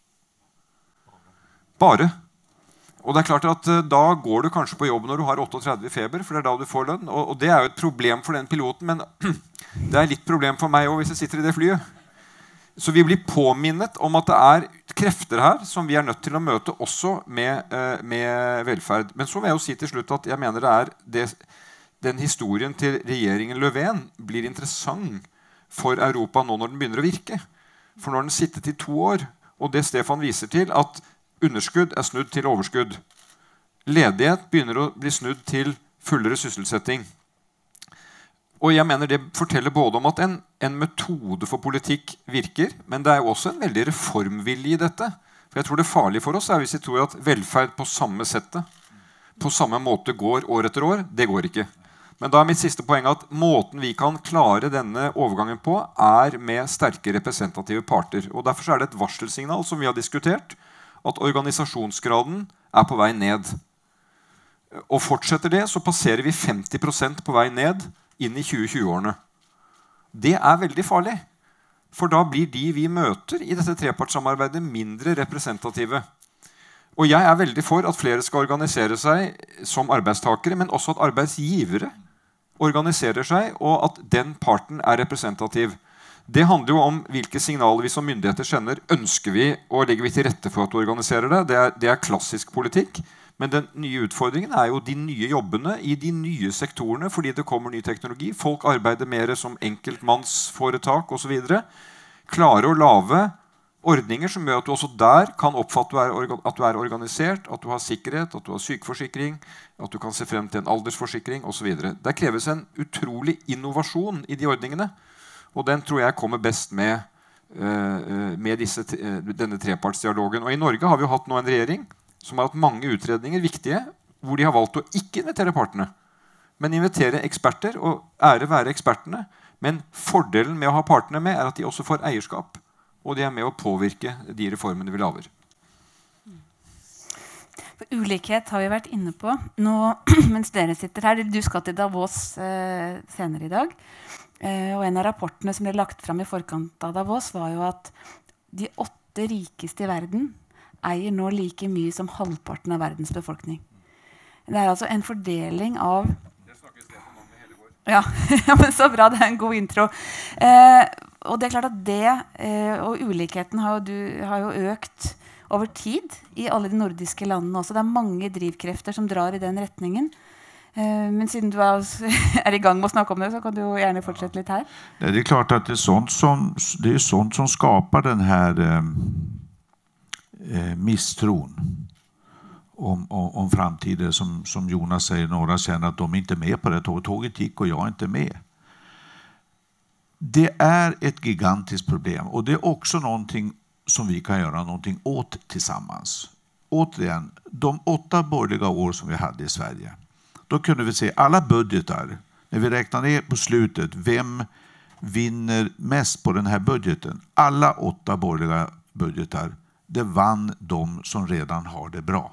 Bare. Og det er klart at uh, da går du kanskje på jobb når du har trettioåtte i feber, for det er da du får lønn. Og, og det er jo et problem for den piloten, men det er litt problem for meg også hvis jeg sitter i det flyet. Så vi blir påminnet om at det er krefter her som vi er nødt til å møte også med, uh, med velferd. Men så vil jeg jo si til slutt at jeg mener det er det den historien til regjeringen Löfven blir interessant for Europa nå når den begynner å virke. For nå har den sittet i to år, og det Stefan viser til, at underskudd er snudd til overskudd. Ledighet begynner å bli snudd til fullere sysselsetting. Og jeg mener det forteller både om at en, en metode for politikk virker, men det er jo også en veldig reformvilje i dette. For jeg tror det farlige for oss er hvis vi tror at velferd på samme settet, på samme måte går år etter år. Det går ikke. Men da er mitt siste poeng at måten vi kan klare denne overgangen på er med sterke representative parter. Og derfor er det et varselsignal som vi har diskutert, at organisasjonsgraden er på vei ned. Og fortsetter det, så passerer vi femti prosent på vei ned inn i tjue tjue-årene. Det er veldig farlig, for da blir de vi møter i dette trepartssamarbeidet mindre representative. Og jeg er veldig for at flere skal organisere seg som arbeidstakere, men også at arbeidsgivere organiserer seg, og at den parten er representativ. Det handler jo om hvilke signaler vi som myndigheter sender. Ønsker vi og legger vi til rette for at du organiserer det? Det er, det er klassisk politikk. Men den nye utfordringen er jo de nye jobbene i de nye sektorene, fordi det kommer ny teknologi. Folk arbeider mer som enkeltmannsforetak og så videre. Klare å lave ordninger som gjør at du også der kan oppfatte at du er organisert, at du har sikkerhet, at du har sykeforsikring, at du kan se frem til en aldersforsikring og så videre. Det kreves en utrolig innovasjon i de ordningene, og den tror jeg kommer best med, uh, med disse, uh, denne trepartsdialogen. Og i Norge har vi jo hatt nå en regjering som har hatt mange utredninger viktige, hvor de har valgt å ikke invitere partene, men invitere eksperter, og ære være ekspertene. Men fordelen med å ha partene med er at de også får eierskap, og de er med å påvirke de reformene vi laver. Ulikhet har vi vært inne på. Nå, mens dere sitter her, du skal til Davos eh, senere i dag. Eh, og en av rapportene som ble lagt frem i forkant av Davos, var jo at de åtte rikeste i verden eier nå like mye som halvparten av verdens befolkning. Det er altså en fordeling av... Det snakker Stefan om med hele vår. Ja, ja, men så bra, det er en god intro. Eh, og det er klart at det, eh, og ulikheten har jo, du, har jo økt over tid i alle de nordiske landene også. Det er mange drivkrefter som drar i den retningen. Eh, men siden du er, er i gang med å snakke om det, så kan du jo gjerne fortsette litt her. Det er klart at det er sånt som, det er sånt som skaper den her... Eh, Eh, misstron om, om, om framtiden som, som Jonas säger, några känner att de inte är med på det tåget, tåget gick och jag är inte med. Det är ett gigantiskt problem, och det är också någonting som vi kan göra någonting åt tillsammans. Återigen, de åtta borgerliga år som vi hade i Sverige, då kunde vi se alla budgetar, när vi räknar ner på slutet, vem vinner mest på den här budgeten? Alla åtta borgerliga budgetar, det vann de som redan har det bra.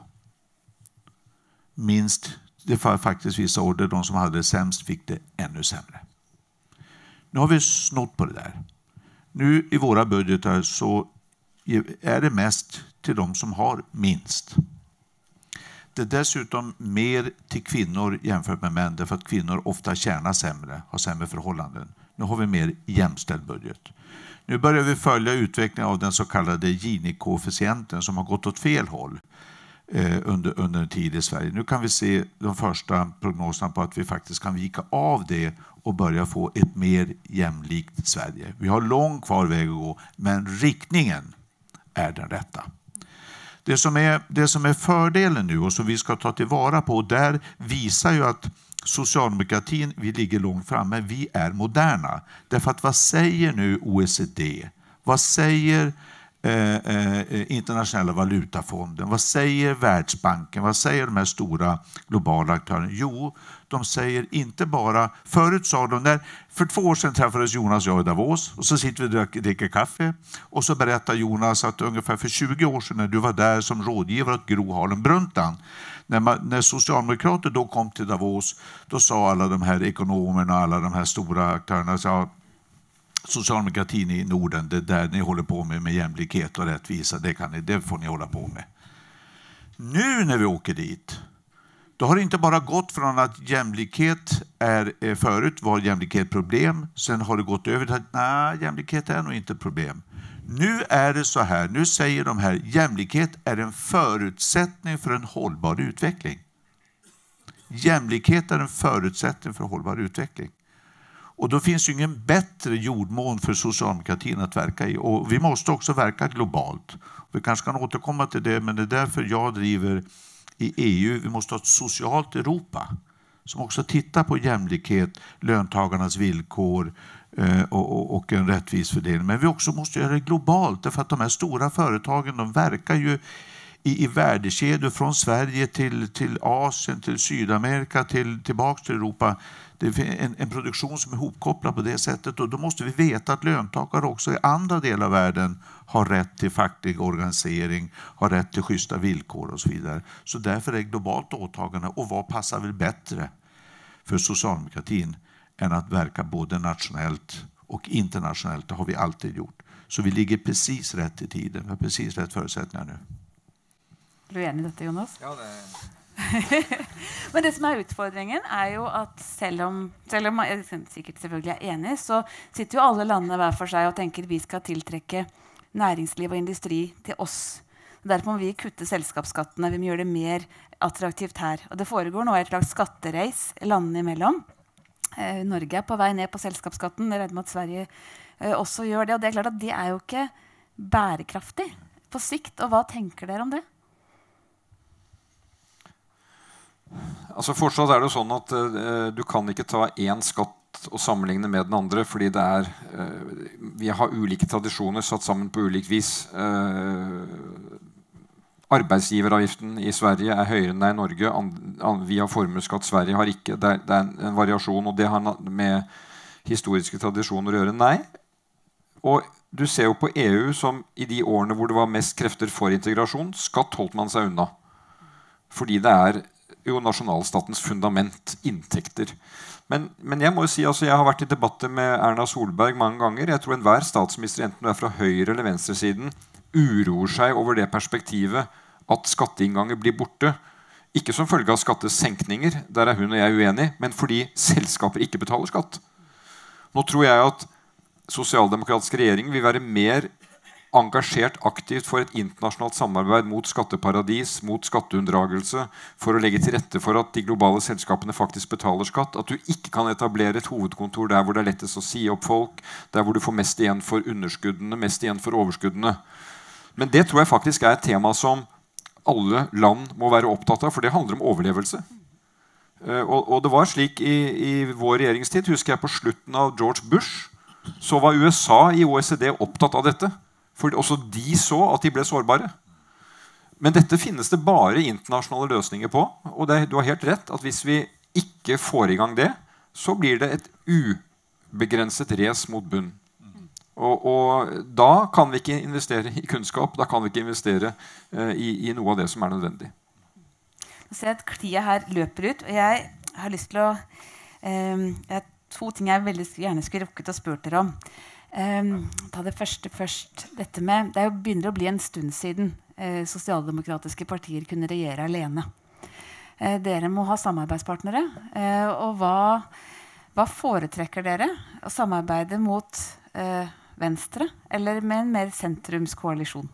Minst, det var faktiskt vissa år där de som hade det sämst fick det ännu sämre. Nu har vi snott på det där. Nu i våra budgetar så är det mest till de som har minst. Det är dessutom mer till kvinnor jämfört med män, därför att kvinnor ofta tjänar sämre, har sämre förhållanden. Nu har vi mer jämställd budget. Nu börjar vi följa utvecklingen av den så kallade Gini-koefficienten som har gått åt fel håll eh, under, under en tid i Sverige. Nu kan vi se de första prognoserna på att vi faktiskt kan vika av det och börja få ett mer jämlikt Sverige. Vi har lång kvar väg att gå, men riktningen är den rätta. Det som är, det som är fördelen nu och som vi ska ta tillvara på, där visar ju att socialdemokratin, vi ligger långt framme, vi är moderna. Därför att vad säger nu O E C D? Vad säger eh, eh, internationella valutafonden? Vad säger Världsbanken? Vad säger de här stora globala aktörerna? Jo, de säger inte bara, förut sa de där, för två år sedan träffades Jonas och jag i Davos, och så sitter vi och dricker kaffe, och så berättar Jonas att ungefär för tjugo år sedan när du var där som rådgivare åt Gro Harlem Brundtland, När, man, när socialdemokrater då kom till Davos, då sa alla de här ekonomerna, alla de här stora aktörerna, sa, socialdemokratin i Norden, det där ni håller på med med jämlikhet och rättvisa, det, kan ni, det får ni hålla på med. Nu när vi åker dit, då har det inte bara gått från att jämlikhet är, är förut var jämlikhet problem, sen har det gått över till att nej, jämlikhet är nog inte problem. Nu är det så här, nu säger de här, jämlikhet är en förutsättning för en hållbar utveckling. Jämlikhet är en förutsättning för hållbar utveckling. Och då finns ju ingen bättre jordmån för socialdemokratin att verka i. Och vi måste också verka globalt. Vi kanske kan återkomma till det, men det är därför jag driver i E U. Vi måste ha ett socialt Europa som också tittar på jämlikhet, löntagarnas villkor eh, och, och en rättvis fördelning. Men vi också måste göra det globalt, därför att de här stora företagen, de verkar ju i, i värdekedjor från Sverige till, till Asien, till Sydamerika, till, tillbaka till Europa. Det är en, en produktion som är hopkopplad på det sättet, och då måste vi veta att löntagare också i andra delar av världen har rätt till facklig organisering, har rätt till schyssta villkor och så vidare. Så därför är det globalt åtagande, och vad passar väl bättre för socialdemokratin än att verka både nationellt och internationellt. Det har vi alltid gjort. Så vi ligger precis rätt i tiden, vi har precis rätt förutsättningar nu. Er du enig i dette, Jonas? Ja, det er... Men det som er utfordringen er jo at selv om, selv om jeg sikkert selvfølgelig er enig, så sitter jo alle landene hver for seg og tenker vi skal tiltrekke næringsliv og industri til oss. Derfor må vi kutte selskapsskattene, vi må gjøre det mer attraktivt her. Og det foregår nå et slags skattereis landene imellom. Eh, Norge er på vei ned på selskapsskatten, jeg regner med at Sverige eh, også gjør det. Og det er klart at det er jo ikke bærekraftig på sikt. Og hva tenker dere om det? Altså Fortsatt er det sånn at uh, du kan ikke ta én skatt og sammenligne med den andre, fordi det er, uh, vi har ulike tradisjoner satt sammen på ulikt vis. Uh, arbeidsgiveravgiften i Sverige er høyere enn det er i Norge. An, an, vi har formuesskatt, Sverige har ikke. Det er, det er en, en variasjon, og det har med historiske tradisjoner å gjøre. Nei. Og du ser jo på E U som i de årene hvor det var mest krefter for integrasjon, skatt holdt man seg unna. Fordi det er jo nasjonalstatens fundament, inntekter. Men, men jeg må jo si, altså jeg har vært i debatter med Erna Solberg mange ganger. Jeg tror enhver statsminister, enten du er fra høyre- eller venstresiden, uroer seg over det perspektivet at skatteinnganger blir borte. Ikke som følge av skattesenkninger, der er hun og jeg uenig, men fordi selskaper ikke betaler skatt. Nå tror jeg at sosialdemokratisk regjering vil være mer engasjert aktivt for et internasjonalt samarbeid mot skatteparadis, mot skatteunndragelse, for å legge til rette for at de globale selskapene faktisk betaler skatt, at du ikke kan etablere et hovedkontor der hvor det er lettest å si opp folk, der hvor du får mest igjen for underskuddene, mest igjen for overskuddene. Men det tror jeg faktisk er et tema som alle land må være opptatt av, for det handler om overlevelse. Og, og det var slik i, i vår regjeringstid, husker jeg på slutten av George Bush, så var U S A i O E C D opptatt av dette. For også de så at de ble sårbare. Men dette finnes det bare internasjonale løsninger på. Og det, du har helt rett at hvis vi ikke får i gang det, så blir det et ubegrenset race mot bunn. Og, og da kan vi ikke investere i kunnskap, da kan vi ikke investere uh, i, i noe av det som er nødvendig. Jeg ser at tida her løper ut, og jeg har lyst til å... Um, jeg har to ting jeg veldig gjerne skulle rukket å spørre dere om. Um, ta det første først. Dette med, det er jo begynner å bli en stund siden eh, sosialdemokratiske partier kunne regjere alene. Eh, dere må ha samarbeidspartnere. Eh, og hva, hva foretrekker dere? Å samarbeide mot eh, Venstre eller med en mer sentrumskoalisjon?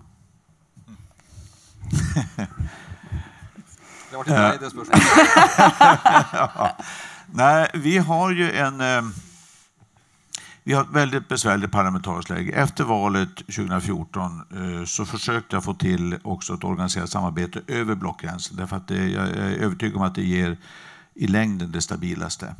Det var til deg, det spørsmålet. Ja. Nei, vi har jo en... Um, Vi har ett väldigt besvärligt parlamentariskt läge. Efter valet tjugo fjorton eh, så försökte jag få till också ett organiserat samarbete över blockgränsen. Därför att det, jag är övertygad om att det ger i längden det stabilaste.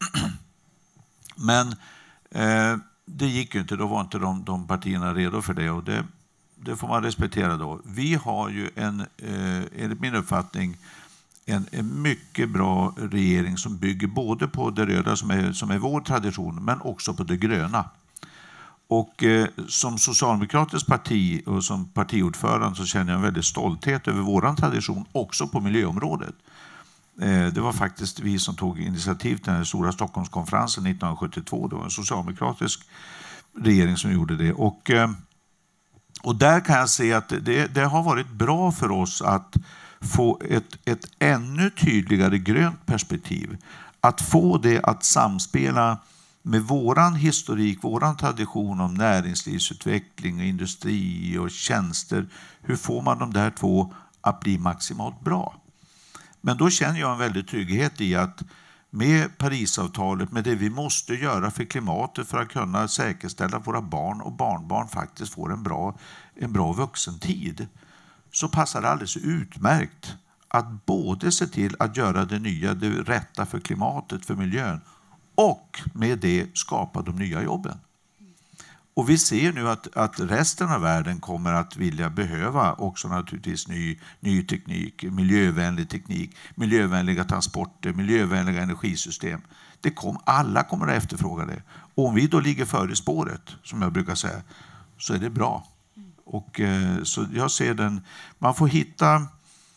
Men eh, det gick ju inte. Då var inte de, de partierna redo för det. Och det, det får man respektera då. Vi har ju en, eh, enligt min uppfattning, En, en mycket bra regering som bygger både på det röda som är, som är vår tradition, men också på det gröna. Och eh, som socialdemokratiskt parti och som partiordförande så känner jag en väldigt stolthet över våran tradition också på miljöområdet. Eh, det var faktiskt vi som tog initiativ till den stora Stockholmskonferensen nittonhundrasjuttiotvå. Det var en socialdemokratisk regering som gjorde det. Och, eh, och där kan jag se att det, det har varit bra för oss att få ett, ett ännu tydligare grönt perspektiv. Att få det att samspela med våran historik, våran tradition om näringslivsutveckling, industri och tjänster. Hur får man de där två att bli maximalt bra? Men då känner jag en väldig trygghet i att med Parisavtalet, med det vi måste göra för klimatet för att kunna säkerställa att våra barn och barnbarn faktiskt får en bra, en bra vuxentid, så passar det alldeles utmärkt att både se till att göra det nya, det rätta för klimatet, för miljön, och med det skapa de nya jobben. Och vi ser nu att, att resten av världen kommer att vilja behöva också naturligtvis ny, ny teknik, miljövänlig teknik, miljövänliga transporter, miljövänliga energisystem. Det kom, alla kommer att efterfråga det. Och om vi då ligger före spåret, som jag brukar säga, så är det bra. Och eh, så jag ser den, man får hitta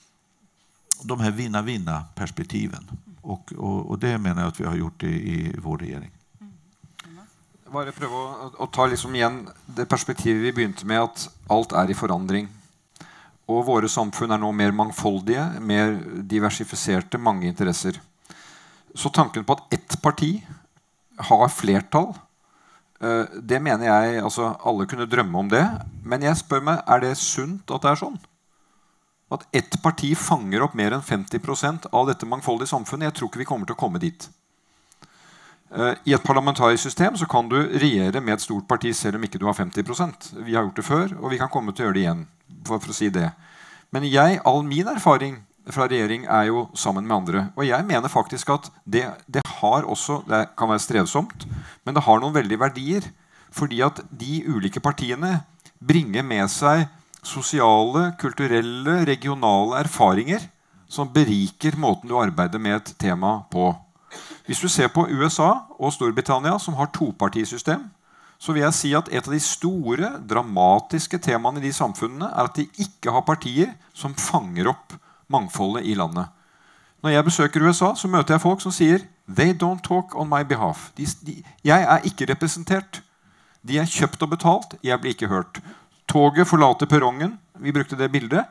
de här vinna-vinna perspektiven. Och, och, och det menar jag att vi har gjort i, i vår regering. Bare prøve å, å ta liksom igjen det perspektivet vi begynte med, at alt er i forandring. Og våre samfunn er nå mer mangfoldige, mer diversifiserte, mange interesser. Så tanken på at ett parti har flertall, det mener jeg, altså alle kunne drømme om det. Men jeg spør meg, er det sunt at det er sånn? At ett parti fanger opp mer enn femti prosent av dette mangfoldige samfunnet? Jeg tror ikke vi kommer til å komme dit. I et parlamentarisk system så kan du regjere med et stort parti selv om ikke du har femti prosent. Vi har gjort det før, og vi kan komme til å gjøre det igjen, for, for å si det. Men jeg, all min erfaring fra regjering er jo sammen med andre. Og jeg mener faktisk at det, det har også, det kan være strevsomt, men det har noen veldige verdier. Fordi at de ulike partiene bringer med seg sosiale, kulturelle, regionale erfaringer som beriker måten du arbeider med et tema på. Hvis du ser på U S A og Storbritannia, som har topartisystem, så vil jeg si at et av de store, dramatiske temaene i de samfunnene er at de ikke har partier som fanger opp mangfoldet i landet. Når jeg besøker U S A, så møter jeg folk som sier «They don't talk on my behalf». De, de, jeg er ikke representert. De er kjøpt og betalt. Jeg blir ikke hørt. Toget forlater perrongen. Vi brukte det bildet.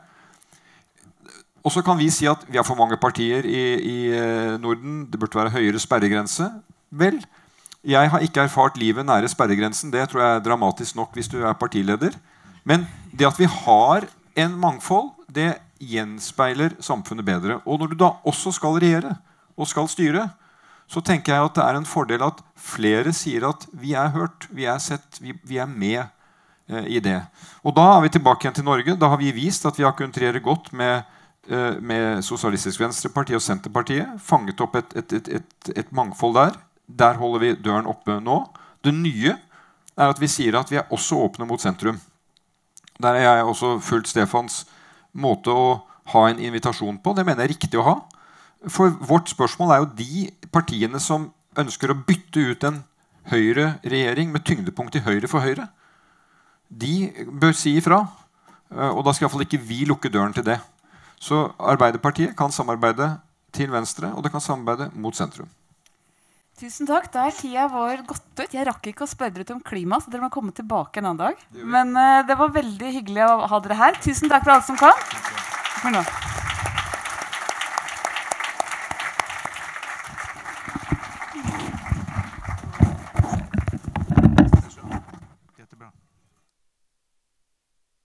Og så kan vi si at vi har for mange partier i, i Norden. Det burde være høyere sperregrense. Vel, jeg har ikke erfart livet nære sperregrensen. Det tror jeg er dramatisk nok hvis du er partileder. Men det at vi har en mangfold, det gjenspeiler samfunnet bedre. Og når du da også skal regjere og skal styre, så tenker jeg at det er en fordel at flere sier at vi er hørt, vi er sett, vi, vi er med eh, i det. Og da er vi tilbake igjen til Norge. Da har vi vist at vi har kunnet regjere godt med med Sosialistisk Venstreparti og Senterpartiet, fanget opp et, et, et, et, et mangfold der. Der holder vi døren oppe nå. Det nye er at vi sier at vi er også åpne mot sentrum. Der er jeg også fulgt Stefans måte å ha en invitasjon på. Det mener jeg er riktig å ha. For vårt spørsmål er jo de partiene som ønsker å bytte ut en høyre regjering med tyngdepunkt i høyre for høyre. De bør si ifra. Og da skal i hvert fall ikke vi lukke døren til det. Så Arbeiderpartiet kan samarbeide til venstre, og det kan samarbeide mot sentrum. Tusen takk. Da er tida vår gått ut. Jeg rakk ikke å spørre dere ut om klima, så dere må komme tilbake en annen dag. Men uh, det var veldig hyggelig å ha dere her. Tusen takk for alle som kom.